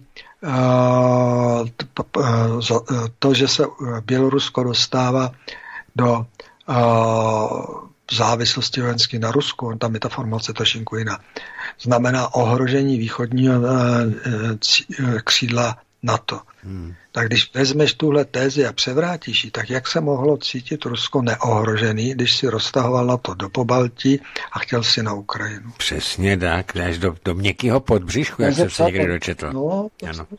to, že se Bělorusko dostává do závislosti vojenské na Rusku, tam je ta formace trošku jiná, znamená ohrožení východního křídla NATO. Tak když vezmeš tuhle tézi a převrátíš ji, tak jak se mohlo cítit Rusko neohrožený, když si roztahoval NATO do Pobaltí a chtěl si na Ukrajinu? Přesně tak, až do měkkého podbřišku, jak jsem se někdy dočetl. No,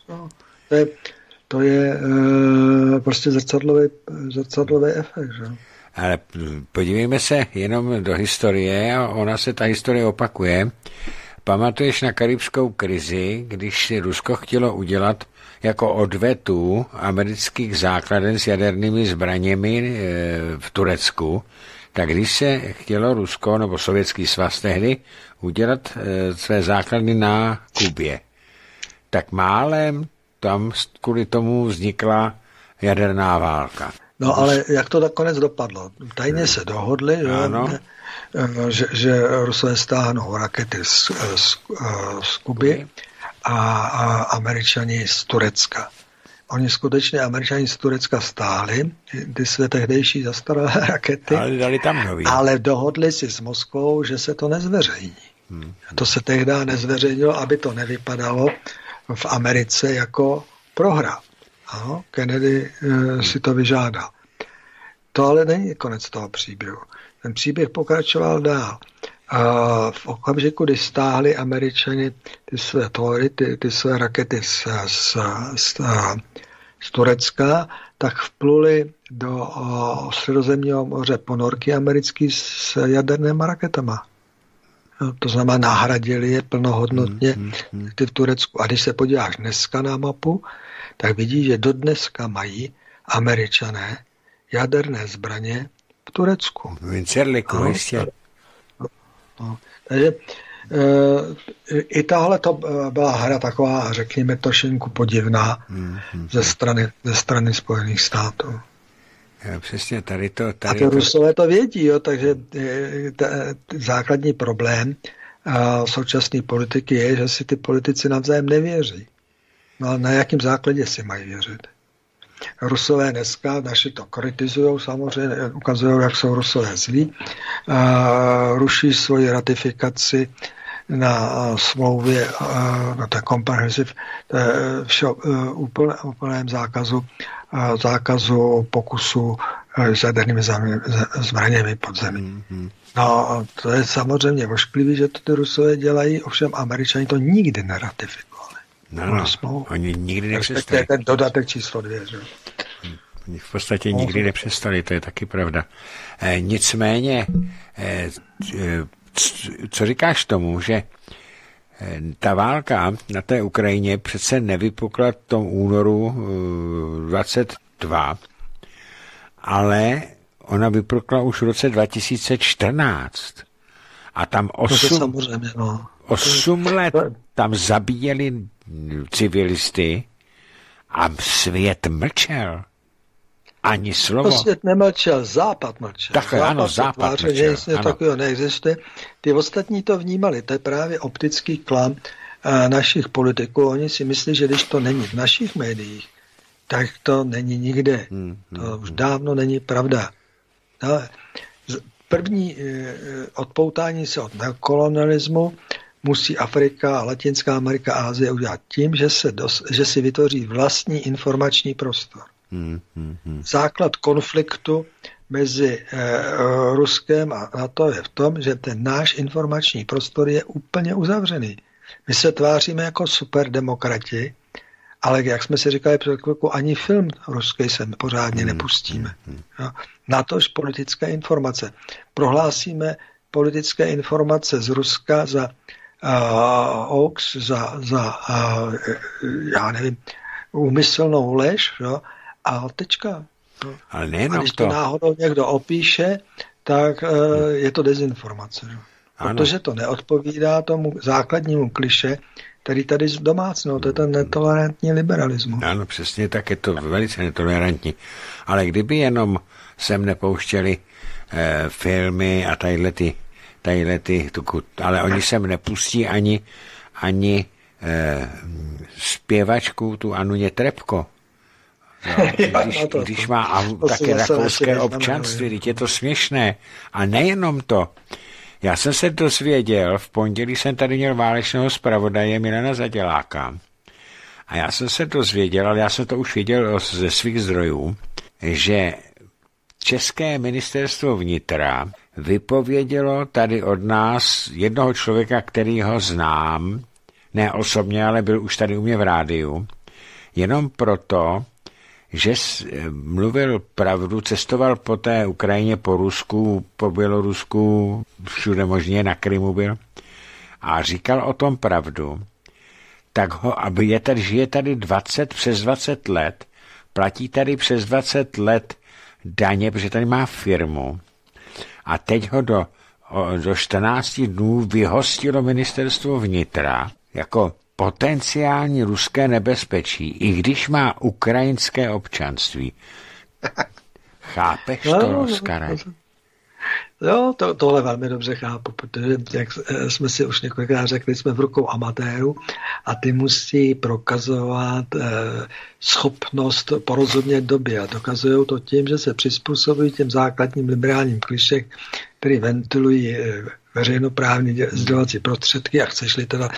to je prostě zrcadlový efekt, že? Ale podívejme se jenom do historie a ona se ta historie opakuje. Pamatuješ na karibskou krizi, když si Rusko chtělo udělat jako odvetu amerických základen s jadernými zbraněmi v Turecku, tak když se chtělo Rusko nebo Sovětský svaz tehdy udělat své základny na Kubě, tak málem tam kvůli tomu vznikla jaderná válka. No ale jak to nakonec dopadlo? Tajně se dohodli, že Rusové stáhnou rakety z Kuby a Američani z Turecka. Oni skutečně Američani z Turecka stáhli ty své tehdejší zastaralé rakety, ale dali tam nový. Ale dohodli si s Moskvou, že se to nezveřejní. To se tehdy nezveřejnilo, aby to nevypadalo v Americe jako prohra. Ano, Kennedy si to vyžádal. To ale není konec toho příběhu. Ten příběh pokračoval dál. A v okamžiku, kdy stáhli Američani ty své Thory, ty své rakety z Turecka, tak vpluli do Středozemního moře ponorky americký s jadernými raketama. To znamená, nahradili je plnohodnotně ty v Turecku. A když se podíváš dneska na mapu, tak vidíš, že dodneska mají Američané jaderné zbraně v Turecku. Vincerliku, jistě. Takže i tahle to byla hra taková, řekněme, trošinku podivná ze strany Spojených států. Přesně, tady to... A ty Rusové to vědí, jo, takže základní problém současné politiky je, že si ty politici navzájem nevěří. No a na jakém základě si mají věřit? Rusové dneska, naši to kritizují samozřejmě, ukazují, jak jsou Rusové zlí, ruší svoji ratifikaci na smlouvě, na té comprehensive, úplném zákazu pokusu s jadernými zbraněmi pod zemí. No, to je samozřejmě ošklivý, že to ty Rusové dělají, ovšem Američani to nikdy neratifikovali. No, oni nikdy nepřestali. Ten dodatek číslo 2, že? Oni v podstatě nikdy nepřestali, to je taky pravda. Nicméně, co říkáš tomu, že ta válka na té Ukrajině přece nevypukla v tom únoru 22, ale ona vypukla už v roce 2014. A tam 8 let tam zabíjeli civilisty a svět mlčel. Ani slovo. To svět nemlčel, Západ mlčel. Takhle, ano, Západ mlčel. Ano. Takového neexistuje. Ty ostatní to vnímali. To je právě optický klam našich politiků. Oni si myslí, že když to není v našich médiích, tak to není nikde. To už dávno není pravda. No, první odpoutání se od neokolonialismu musí Afrika, Latinská Amerika a Asie udělat tím, že si vytvoří vlastní informační prostor. Základ konfliktu mezi Ruskem a NATO je v tom, že ten náš informační prostor je úplně uzavřený. My se tváříme jako superdemokrati, ale jak jsme si říkali před chvilkou, ani film ruský se pořádně nepustíme. Natož politické informace. Prohlásíme politické informace z Ruska za hoax, za já nevím, úmyslnou lež, jo? A tečka. Ale nejenom a když to náhodou někdo opíše, tak je to dezinformace. Jo? Protože to neodpovídá tomu základnímu kliše, který tady domácnou, to je ten netolerantní liberalismus. Ano, přesně tak, je to velice netolerantní. Ale kdyby jenom sem nepouštěli filmy a tadyhlety, ale oni sem nepustí ani zpěvačku, tu Anuně Trepko. Když má také rakouské občanství, teď je to směšné. A nejenom to. Já jsem se dozvěděl, v pondělí jsem tady měl válečného zpravodaje Milana Zaděláka. A já jsem se dozvěděl, ale já jsem to už viděl ze svých zdrojů, že České ministerstvo vnitra vypovědělo tady od nás jednoho člověka, který ho znám, ne osobně, ale byl už tady u mě v rádiu, jenom proto, že mluvil pravdu, cestoval po té Ukrajině, po Rusku, po Bělorusku, všude možně, na Krymu byl, a říkal o tom pravdu, tak ho, aby žije tady přes 20 let, platí tady přes 20 let daně, protože tady má firmu, a teď ho do 14 dnů vyhostilo ministerstvo vnitra jako potenciální ruské nebezpečí, i když má ukrajinské občanství. Chápeš to, Oskare? Jo, tohle velmi dobře chápu, protože, jak jsme si už několikrát řekli, jsme v rukou amatérů a ty musí prokazovat schopnost porozumět době a dokazují to tím, že se přizpůsobují těm základním liberálním klišek, který ventilují veřejnoprávní sdělovací prostředky a chceš-li teda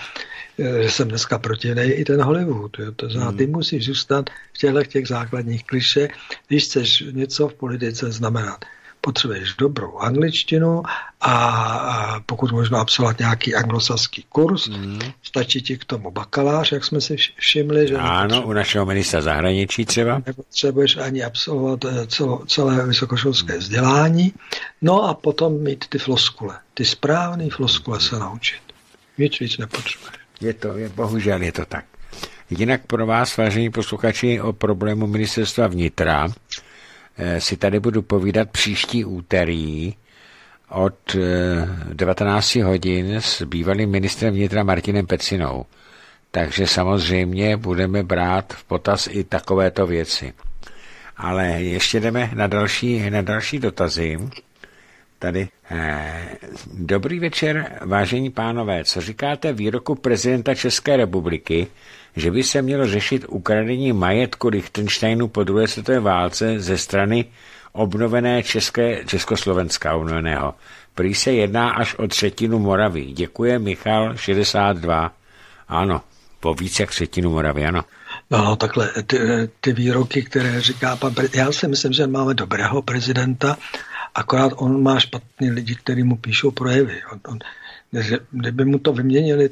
že jsem dneska protivnej i ten Hollywood. Jo. To znamená, ty musíš zůstat v těch základních kliše, když chceš něco v politice znamenat. Potřebuješ dobrou angličtinu a pokud možno absolvovat nějaký anglosaský kurz, stačí ti k tomu bakalář, jak jsme si všimli. Že ano, u našeho ministra zahraničí třeba. Nepotřebuješ ani absolvovat celé vysokoškolské vzdělání, no a potom mít ty floskule, ty správné floskule se naučit. Víc nepotřebuješ. Bohužel je to tak. Jinak pro vás, vážení posluchači, o problému ministerstva vnitra si tady budu povídat příští úterý od 19 hodin s bývalým ministrem vnitra Martinem Pecinou. Takže samozřejmě budeme brát v potaz i takovéto věci. Ale ještě jdeme na další dotazy. Tady. Dobrý večer, vážení pánové. Co říkáte výroku prezidenta České republiky, že by se mělo řešit ukradení majetku Lichtensteinu po druhé světové válce ze strany obnovené Československa obnoveného? Prý se jedná až o třetinu Moravy. Děkuje Michal 62. Ano, po víc jak třetinu Moravy, ano. No, takhle, ty výroky, které říká pan prezident, já si myslím, že máme dobrého prezidenta, akorát on má špatný lidi, kteří mu píšou projevy. Kdyby mu to vyměnili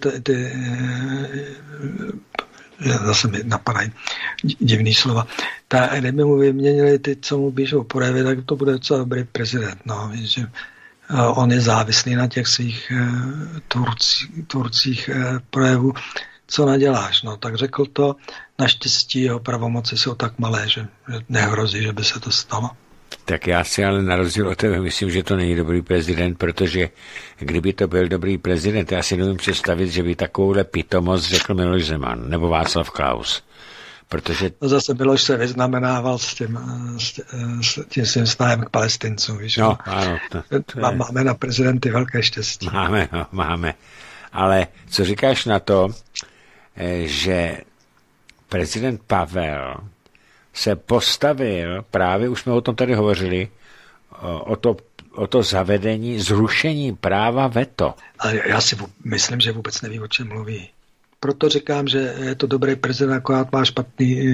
zase mi napadají divný slova. Kdyby mu vyměnili ty, co mu píšou projevy, tak to bude docela dobrý prezident. No, že on je závislý na těch svých tvůrcích projevů. Co naděláš? No, tak řekl to, naštěstí jeho pravomoci jsou tak malé, že nehrozí, že by se to stalo. Tak já si ale na rozdíl od tebe myslím, že to není dobrý prezident, protože kdyby to byl dobrý prezident, já si nevím představit, že by takovouhle pitomost řekl Miloš Zeman nebo Václav Klaus. Protože... Zase Miloš se vyznamenával s tím svým vztahem k Palestincům. Víš? No, ano. Máme na prezidenty velké štěstí. Máme. Ale co říkáš na to, že prezident Pavel se postavil, právě už jsme o tom tady hovořili, o to zavedení, zrušení práva veto. Ale já si myslím, že vůbec neví, o čem mluví. Proto říkám, že je to dobrý prezident, akorát má špatný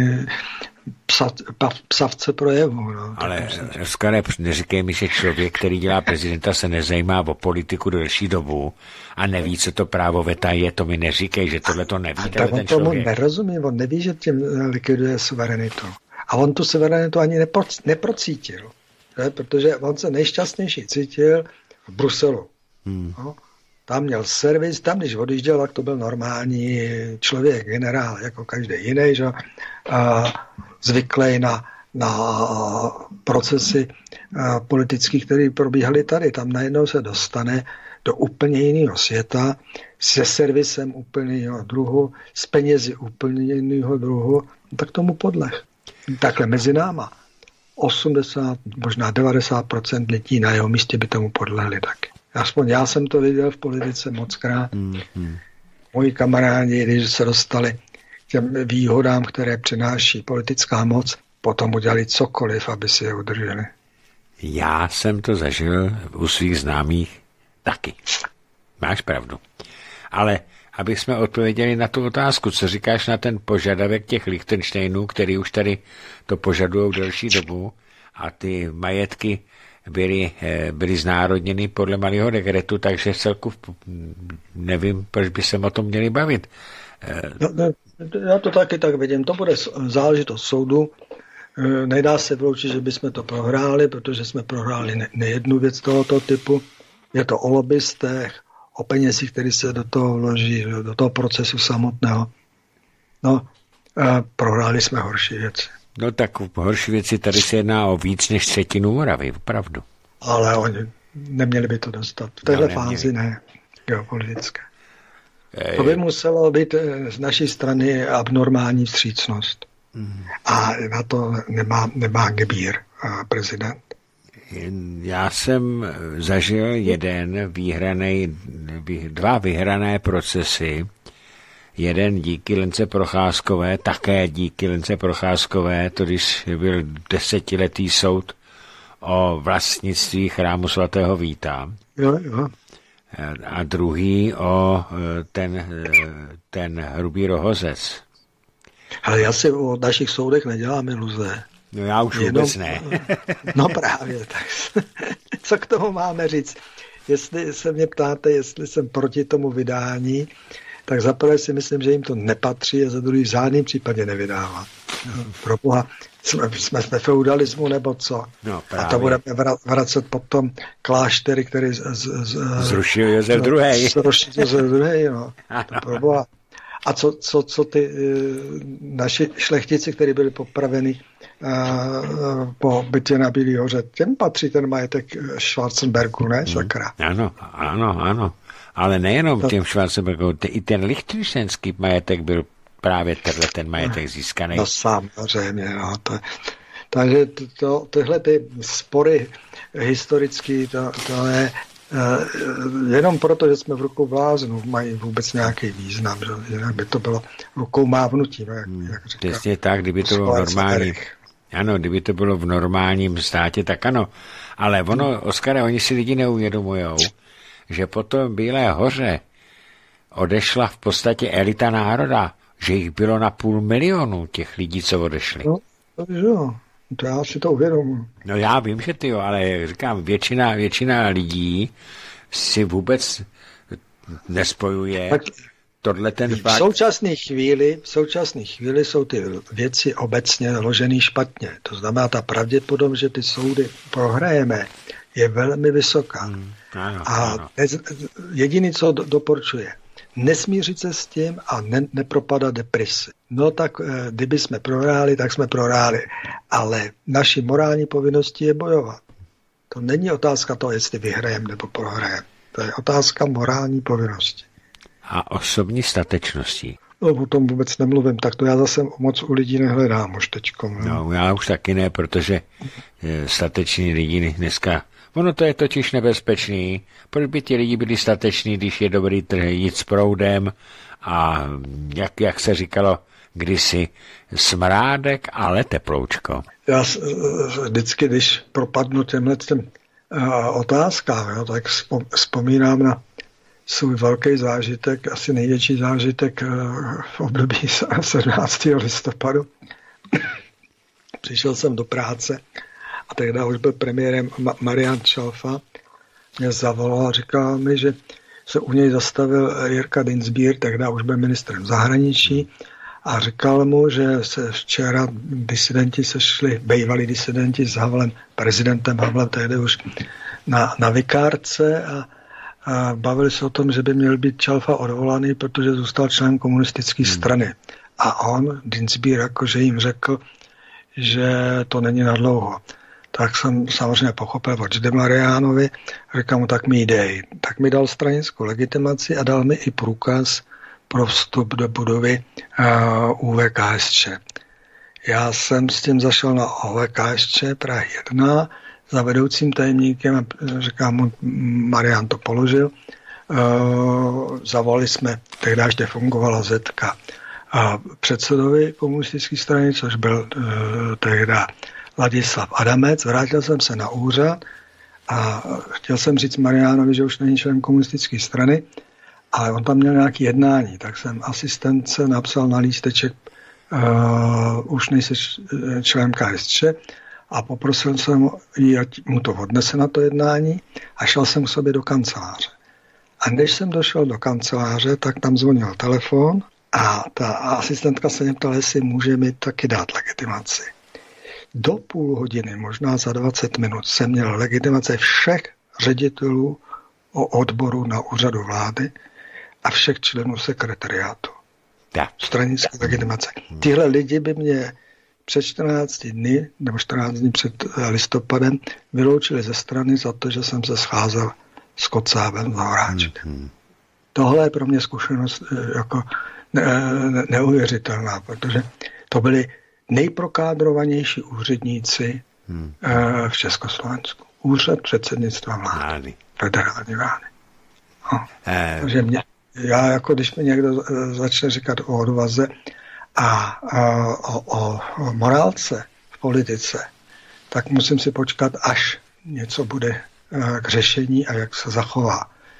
psavce projevu. No. Ale Oskare, neříkej mi, že člověk, který dělá prezidenta, se nezajímá o politiku delší dobu a neví, co to právo veta je, to mi neříkej, že tohle to neví. Tak on tomu nerozumí, on neví, že tím likviduje suverenitu. A on tu suverenitu ani neprocítil, protože on se nejšťastnější cítil v Bruselu. No, tam měl servis, tam když odjížděl, tak to byl normální člověk, generál, jako každý jiný, že? Zvyklý na procesy politické, které probíhaly tady. Tam najednou se dostane do úplně jiného světa, se servisem úplně jiného druhu, s penězi úplně jiného druhu, tak tomu podleh. Takhle mezi náma 80, možná 90% lidí na jeho místě by tomu podlehli taky. Aspoň já jsem to viděl v politice mockrát. Moji kamarádi, když se dostali k těm výhodám, které přináší politická moc, potom udělali cokoliv, aby si je udrželi. Já jsem to zažil u svých známých taky. Máš pravdu. Ale abych jsme odpověděli na tu otázku, co říkáš na ten požadavek těch Lichtensteinů, který už tady to požadují delší dobu a ty majetky byly znárodněny podle malého dekretu, takže celku nevím, proč by se o tom měli bavit. Já to taky tak vidím. To bude záležitost soudu. Nedá se vyloučit, že bychom to prohráli, protože jsme prohráli nejednu věc tohoto typu. Je to o lobbystech, o penězích, které se do toho vloží, do toho procesu samotného. No, prohráli jsme horší věci. No tak horší věci, tady se jedná o víc než třetinu Moravy, opravdu. Ale oni neměli by to dostat. V téhle fázi ne, geopolitické. To by muselo být z naší strany abnormální vstřícnost. A na to nemá gebír prezident. Já jsem zažil dva vyhrané procesy. Jeden díky Lence Procházkové, také díky Lence Procházkové, to když byl 10letý soud o vlastnictví chrámu svatého Víta. Jo. a druhý o ten Hrubý Rohozec. Ale já si o našich soudech nedělám iluze. No já už vůbec ne. No právě, tak co k tomu máme říct? Jestli se mě ptáte, jestli jsem proti tomu vydání, tak za prvé si myslím, že jim to nepatří a za druhý v žádném případě nevydává. Pro Boha, jsme ve feudalismu nebo co? No, a to budeme vracet potom kláštery, který zrušil Josef II. Zrušil Josef II, no. Pro Boha. A co ty naši šlechtici, kteří byli popraveni po bitvě na Bílý hoře, těm patří ten majetek Schwarzenbergu, ne? Sakra. Ano. Ale nejenom těm Schwarzenbergu, i ten lichtenštejnský majetek byl právě ten majetek získaný. No samozřejmě, no. Takže tyhle ty spory historické, to je jenom proto, že jsme v rukou bláznů, mají vůbec nějaký význam, že jinak by to bylo rukou mávnutí, jak říká. Přesně tak, kdyby to bylo normální. Ano, kdyby to bylo v normálním státě, tak ano. Ale ono, Oskare, oni si lidi neuvědomujou, že po tom Bílé hoře odešla v podstatě elita národa, že jich bylo na 500 000 těch lidí, co odešli. No, jo. To já si to uvědomuji. No já vím, že ty jo, ale říkám, většina lidí si vůbec nespojuje tohle ten fakt. V současné chvíli jsou ty věci obecně ložený špatně. To znamená, ta pravděpodobnost, že ty soudy prohrajeme, je velmi vysoká. Ano. Jediný, co doporučuje, nesmířit se s tím a nepropadat depresi. No tak, kdyby jsme prohráli, tak jsme prohráli. Ale naší morální povinností je bojovat. To není otázka toho, jestli vyhrajeme nebo prohrajeme. To je otázka morální povinnosti. A osobní statečnosti. No, o tom vůbec nemluvím, tak to já zase moc u lidí nehledám už teďkom. No, já už taky ne, protože stateční lidi dneska. Ono to je totiž nebezpečný. Proč by ti lidi byli stateční, když je dobrý jít s proudem a jak se říkalo kdysi, smrádek, ale teploučko. Já vždycky, když propadnu těmhle otázkám, tak vzpomínám na svůj velký zážitek, asi největší zážitek v období 17. listopadu. Přišel jsem do práce a tehdy už byl premiérem Marian Čalfa, mě zavolal a říkal mi, že se u něj zastavil Jirka Dienstbier, tehdy už byl ministrem zahraničí, a říkal mu, že se včera disidenti sešli, bývalí disidenti s Havlem, prezidentem Havlem, tehdy už na Vikárce a bavili se o tom, že by měl být Čalfa odvolaný, protože zůstal členem komunistické strany. A on, Dienstbier, jakože jim řekl, že to není nadlouho. Tak jsem samozřejmě pochopil od Žide Mariánovi, říkám mu, tak mi dej. Tak mi dal stranickou legitimaci a dal mi i průkaz pro vstup do budovy UVKSČ. Já jsem s tím zašel na UVKSČ Prahy 1 za vedoucím tajemníkem a říkám mu, Marián to položil. Zavolali jsme, tehdy ještě fungovala Zetka, a předsedovi komunistické strany, což byl tehdy Ladislav Adamec. Vrátil jsem se na úřad a chtěl jsem říct Mariánovi, že už není člen komunistické strany, ale on tam měl nějaké jednání, tak jsem asistence napsal na lísteček, už nejsi člen KSČ, a poprosil jsem ji, ať mu to odnese na to jednání, a šel jsem k sobě do kanceláře. A než jsem došel do kanceláře, tak tam zvonil telefon a ta asistentka se mě ptala, jestli může mi taky dát legitimaci. Do půl hodiny, možná za 20 minut, jsem měl legitimace všech ředitelů o odboru na úřadu vlády a všech členů sekretariátu. Stranické legitimace. Tyhle lidi by mě před 14 dny, nebo 14 dní před listopadem vyloučili ze strany za to, že jsem se scházel s Kocábem za Horáčkem. Tohle je pro mě zkušenost jako neuvěřitelná, protože to byli nejprokádrovanější úředníci v Československu. Úřad předsednictva vlády. Federální vlády. No. Takže já jako když mi někdo začne říkat o odvaze a o morálce v politice, tak musím si počkat, až něco bude k řešení a jak se zachová.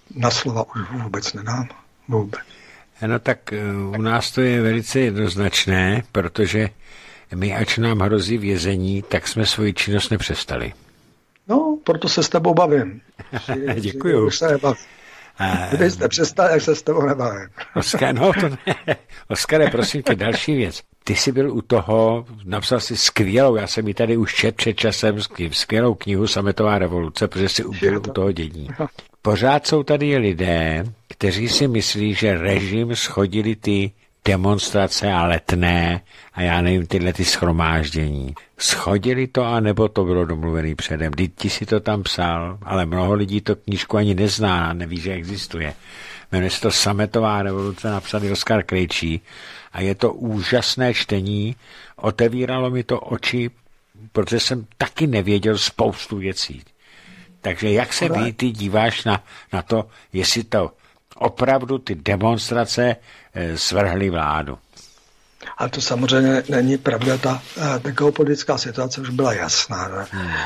na slova už vůbec nedám. Vůbec. No tak u nás to je velice jednoznačné, protože my, ač nám hrozí vězení, tak jsme svoji činnost nepřestali. No, proto se s tebou bavím. Děkuju. Už se nebavím. Kdybyste přestali, jak se s tebou nebavím. Oskare, prosím tě, další věc. Ty jsi byl u toho, napsal jsi skvělou, já jsem ji tady už četl před časem, skvělou knihu Sametová revoluce, protože jsi byl u toho dění. Pořád jsou tady lidé, kteří si myslí, že režim schodili ty demonstrace a letné a já nevím, tyhle ty shromáždění. Schodili to, anebo to bylo domluvený předem? Ty si to tam psal, ale mnoho lidí to knížku ani nezná a neví, že existuje. Jmenuje se to Sametová revoluce, napsaný Oskar Krejčí a je to úžasné čtení. Otevíralo mi to oči, protože jsem taky nevěděl spoustu věcí. Takže jak se ty díváš na to, jestli to opravdu ty demonstrace svrhly vládu? Ale to samozřejmě není pravda, ta geopolitická situace už byla jasná.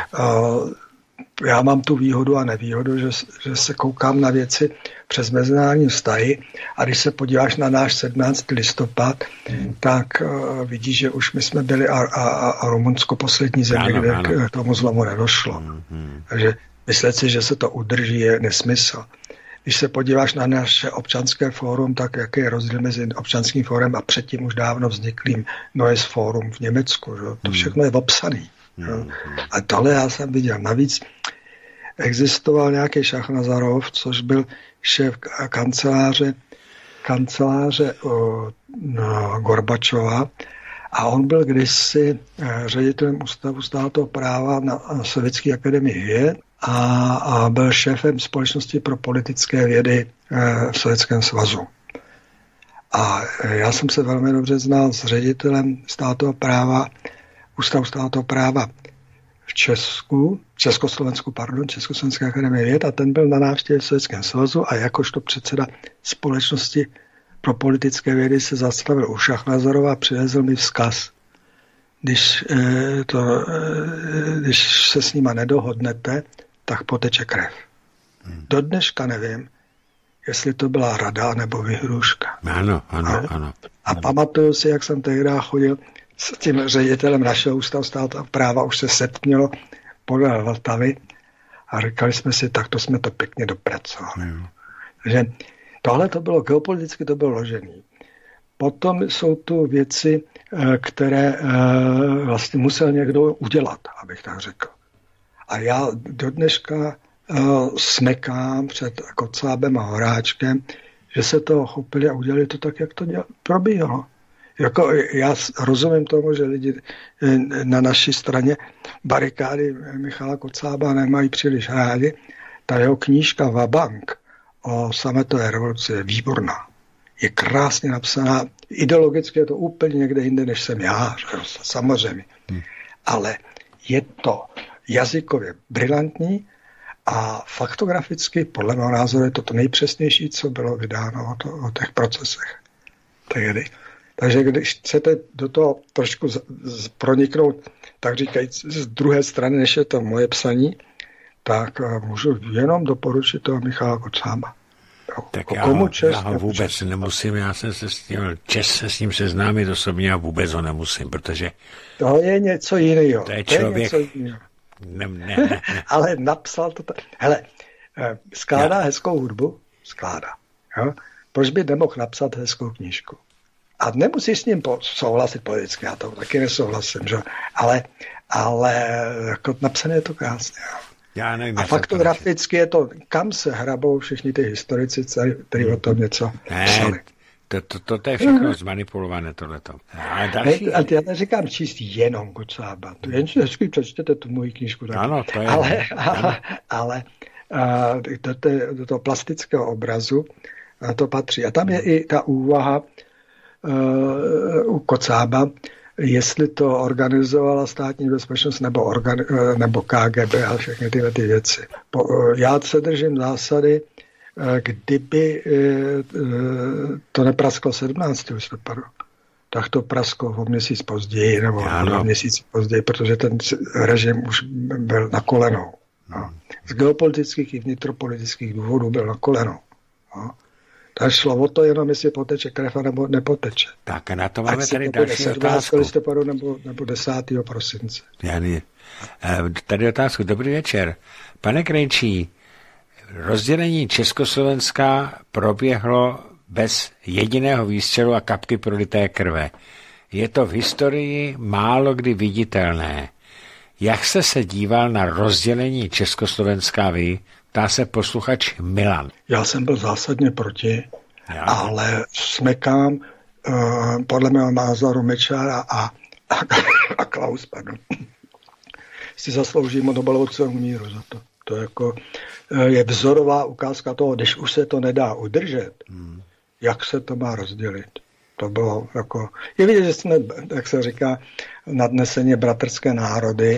Já mám tu výhodu a nevýhodu, že se koukám na věci přes mezinárodní vztahy a když se podíváš na náš 17. listopad, tak vidíš, že už my jsme byli a Rumunsko poslední země, kde k tomu zlomu nedošlo. Takže myslet si, že se to udrží, je nesmysl. Když se podíváš na naše občanské fórum, tak jaký je rozdíl mezi občanským fórem a předtím už dávno vzniklým Neues Fórum v Německu. Že? To všechno je obsaný. A tohle já jsem viděl. Navíc existoval nějaký Šachnazarov, což byl šéf kanceláře Gorbačova a on byl kdysi ředitelem Ústavu státního práva na Sovětské akademii věd a byl šéfem Společnosti pro politické vědy v Sovětském svazu. A já jsem se velmi dobře znal s ředitelem Ústavu státního práva v Československé akademie věd a ten byl na návštěvě v Sovětském svazu a jakožto předseda Společnosti pro politické vědy se zastavil u Šachnazarova a přivezl mi vzkaz. Když se s nima nedohodnete, tak poteče krev. Do dneška nevím, jestli to byla rada nebo vyhrůžka. Ano. A pamatuju si, jak jsem tehdy chodil s tím ředitelem našeho Ústavu státního práva, už se setmělo podle Vltavy a říkali jsme si, tak to jsme to pěkně dopracovali. Takže tohle to bylo geopoliticky, to bylo ložený. Potom jsou tu věci, které vlastně musel někdo udělat, abych tak řekl. A já do dneška smekám před Kocábem a Horáčkem, že se toho chopili a udělali to tak, jak to probíhalo. Jako já rozumím tomu, že lidi na naší straně barikády Michala Kocába nemají příliš rádi. Ta jeho knížka Vabank o sametové revoluci je výborná. Je krásně napsaná. Ideologicky je to úplně někde jinde, než jsem já, samozřejmě. Ale je to jazykově brilantní a faktograficky, podle mého názoru, je to nejpřesnější, co bylo vydáno o těch procesech. Takže když chcete do toho trošku proniknout, tak říkajíc, z druhé strany, než je to moje psaní, tak můžu jenom doporučit toho Michala Kocába. Tak já ho vůbec nemusím, já jsem se s ním seznámit osobně a vůbec ho nemusím, protože... To je něco jiného. To je člověk... Ne. Ale napsal to tak. Hele, skládá hezkou hudbu? Skládá. Jo? Proč by nemohl napsat hezkou knížku? A nemusíš s ním souhlasit politicky, já to taky nesouhlasím, že? Ale jako napsané je to krásně. Já nevím, a faktograficky je to, kam se hrabou všichni ty historici, kteří o tom něco psali. To je všechno zmanipulované tohleto. Ale já neříkám číst jenom Kocába. To jen vždycky přečtěte tu moji knížku. Taky. Ano, to je. Ale do toho plastického obrazu to patří. A tam je i ta úvaha u Kocába, jestli to organizovala státní bezpečnost nebo KGB a všechny tyhle ty věci. Já se držím zásady, kdyby to neprasklo 17. listopadu, tak to prasklo o měsíc později, nebo 2 měsíce později, protože ten režim už byl na kolenou. No. z geopolitických i vnitropolitických důvodů byl na kolenou. No. Takže šlo o to jenom, jestli poteče krev nebo nepoteče. Tak a na to máme tady další otázku. Listopadu nebo 10. prosince. Tady otázku. Dobrý večer. Pane Krejčí, rozdělení Československa proběhlo bez jediného výstřelu a kapky prolité krve. Je to v historii málo kdy viditelné. Jak jste se díval na rozdělení Československa vy? Ptá se posluchač Milan. Já jsem byl zásadně proti, ale smekám podle mého názoru Mečiara a Klaus, si zaslouží Nobelovu cenu míru za to. To jako je vzorová ukázka toho, když už se to nedá udržet, jak se to má rozdělit. To bylo jako... Je vidět, že jsme, jak se říká, nadneseně bratrské národy.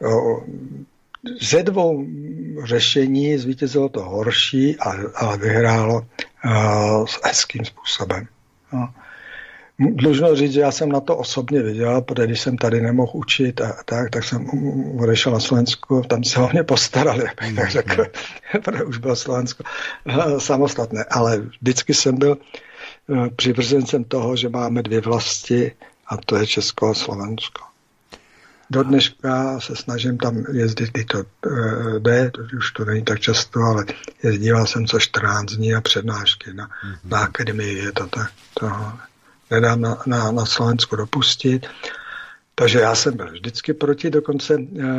Ze dvou řešení zvítězilo to horší, ale vyhrálo s hezkým způsobem. No. Dlužno říct, že já jsem na to osobně viděl, protože když jsem tady nemohl učit tak jsem odešel na Slovensku, tam se o mě postarali, tak řekl, protože už bylo Slovensko samostatné, ale vždycky jsem byl přivržencem toho, že máme dvě vlasti a to je Česko a Slovensko. Do dneška se snažím tam jezdit, i to jde, už to není tak často, ale jezdíval jsem co 14 dní a přednášky na akademii, je to tak, to nedám na Slovensku dopustit. Takže já jsem byl vždycky proti, dokonce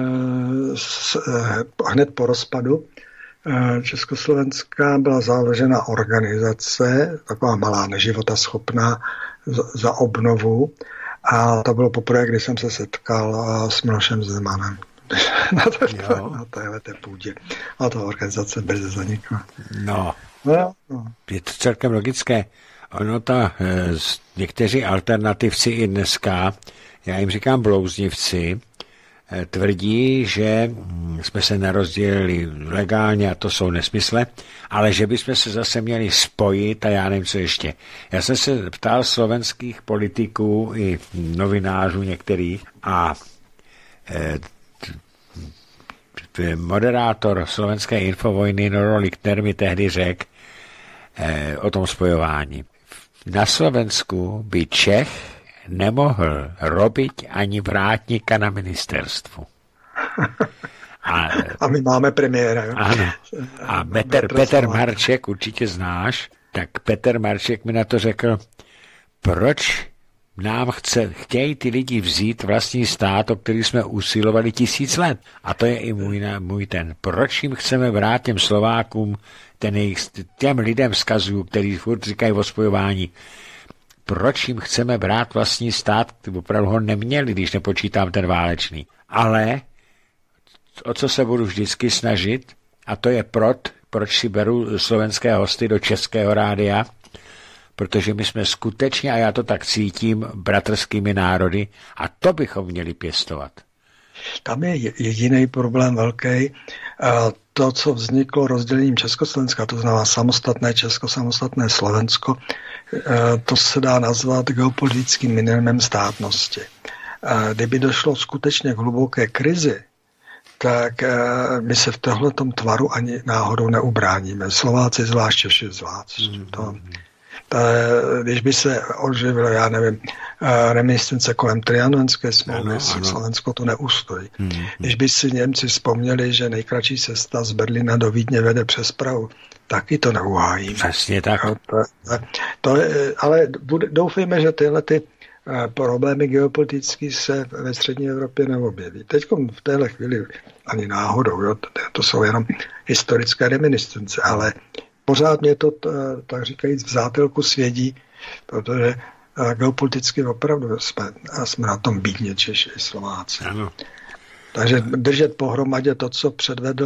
hned po rozpadu Československá byla založena organizace, taková malá, neživotaschopná, za obnovu. A to bylo poprvé, kdy jsem se setkal s Milošem Zemanem na téhleté půdě. A ta organizace brzy zanikla. No. Je to celkem logické. Ono někteří alternativci i dneska, já jim říkám blouznivci, tvrdí, že jsme se nerozdělili legálně a to jsou nesmysle, ale že bychom se zase měli spojit a já nevím, co ještě. Já jsem se ptal slovenských politiků i novinářů některých a moderátor slovenské Infovojny Noro Lichtner mi tehdy řekl o tom spojování. Na Slovensku by Čech nemohl robiť ani vrátníka na ministerstvu. A my máme premiéra. Jo? Ano. A Peter Marček, určitě znáš, tak Peter Marček mi na to řekl, proč nám chtějí ty lidi vzít vlastní stát, o který jsme usilovali 1000 let. A to je i můj ten. Proč jim chceme brát těm Slovákům, těm lidem vzkazuju, kteří furt říkají o spojování, proč jim chceme brát vlastní stát, opravdu ho neměli, když nepočítám ten válečný. Ale o co se budu vždycky snažit, a to je proč si beru slovenské hosty do Českého rádia, protože my jsme skutečně, a já to tak cítím, bratrskými národy a to bychom měli pěstovat. Tam je jediný problém velký. To, co vzniklo rozdělením Československa, to znamená samostatné Česko, samostatné Slovensko, to se dá nazvat geopolitickým minimem státnosti. Kdyby došlo skutečně k hluboké krizi, tak my se v tohletom tvaru ani náhodou neubráníme. Slováci zvlášť, Češi zvlášť. Když by se oživilo, já nevím, reminiscence kolem Trianonské smlouvy, Slovensko to neustojí. Když by si Němci vzpomněli, že nejkratší cesta z Berlína do Vídně vede přes Prahu, taky to neuhájíme. Přesně tak. Ale doufejme, že tyhle problémy geopolitické se ve střední Evropě neobjeví. Teď v téhle chvíli ani náhodou, jo, to jsou jenom historické reminiscence, ale pořád mě to, tak říkajíc, v zátelku svědí, protože geopoliticky opravdu jsme na tom bídně Češi i Slováci. Ano. Takže držet pohromadě to, co předvedl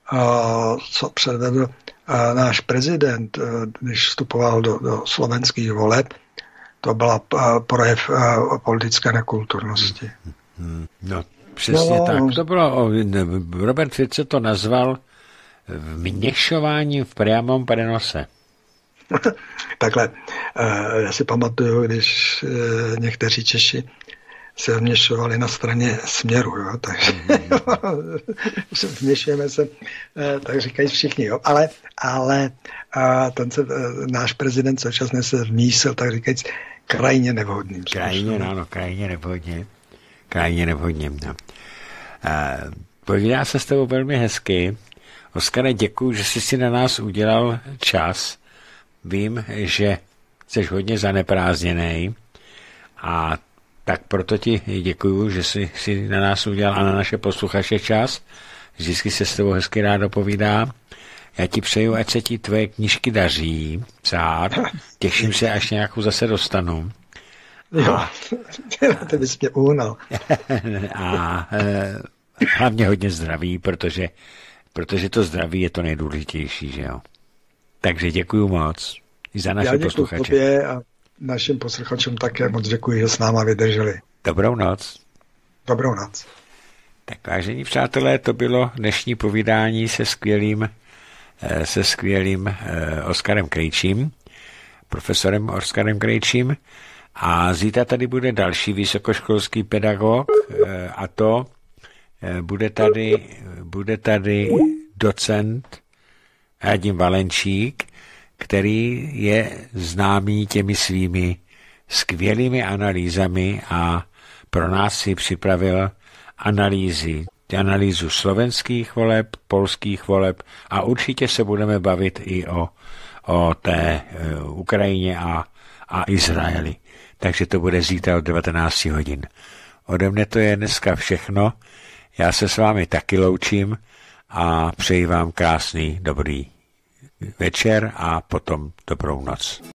náš prezident, když vstupoval do slovenských voleb, to byla projev politické nekulturnosti. No, přesně tak. To bylo, Robert Fico to nazval vměšování v priamom prenose. Takhle, já si pamatuju, když někteří Češi se vměšovali na straně Směru, jo, takže vměšujeme se, tak říkají všichni, jo, ale náš prezident současně se vmísil, tak říkají, krajně nevhodným. Krajně nevhodným, no. Povídá se s tebou velmi hezky. Oskare, děkuju, že jsi si na nás udělal čas. Vím, že jsi hodně zaneprázdněnej a tak proto ti děkuju, že jsi si na nás udělal a na naše posluchače čas. Vždycky se s tebou hezky rádo povídá. Já ti přeju, ať se ti tvoje knížky daří psát. Těším se, až nějakou zase dostanu. Jo, to bys mě uhnal. A hlavně hodně zdraví, protože to zdraví je to nejdůležitější, že jo. Takže děkuju moc i za naše posluchače. Já děkuju tobě a našim posluchačům také moc děkuji, že s náma vydrželi. Dobrou noc. Dobrou noc. Tak vážení přátelé, to bylo dnešní povídání se skvělým Oskarem Krejčím, profesorem Oskarem Krejčím. A zítra tady bude další vysokoškolský pedagog a to bude tady docent Radim Valenčík, který je známý těmi svými skvělými analýzami a pro nás si připravil analýzu slovenských voleb, polských voleb a určitě se budeme bavit i o té Ukrajině a Izraeli. Takže to bude zítra od 19 hodin. Ode mne to je dneska všechno. Já se s vámi taky loučím a přeji vám krásný, dobrý večer a potom dobrou noc.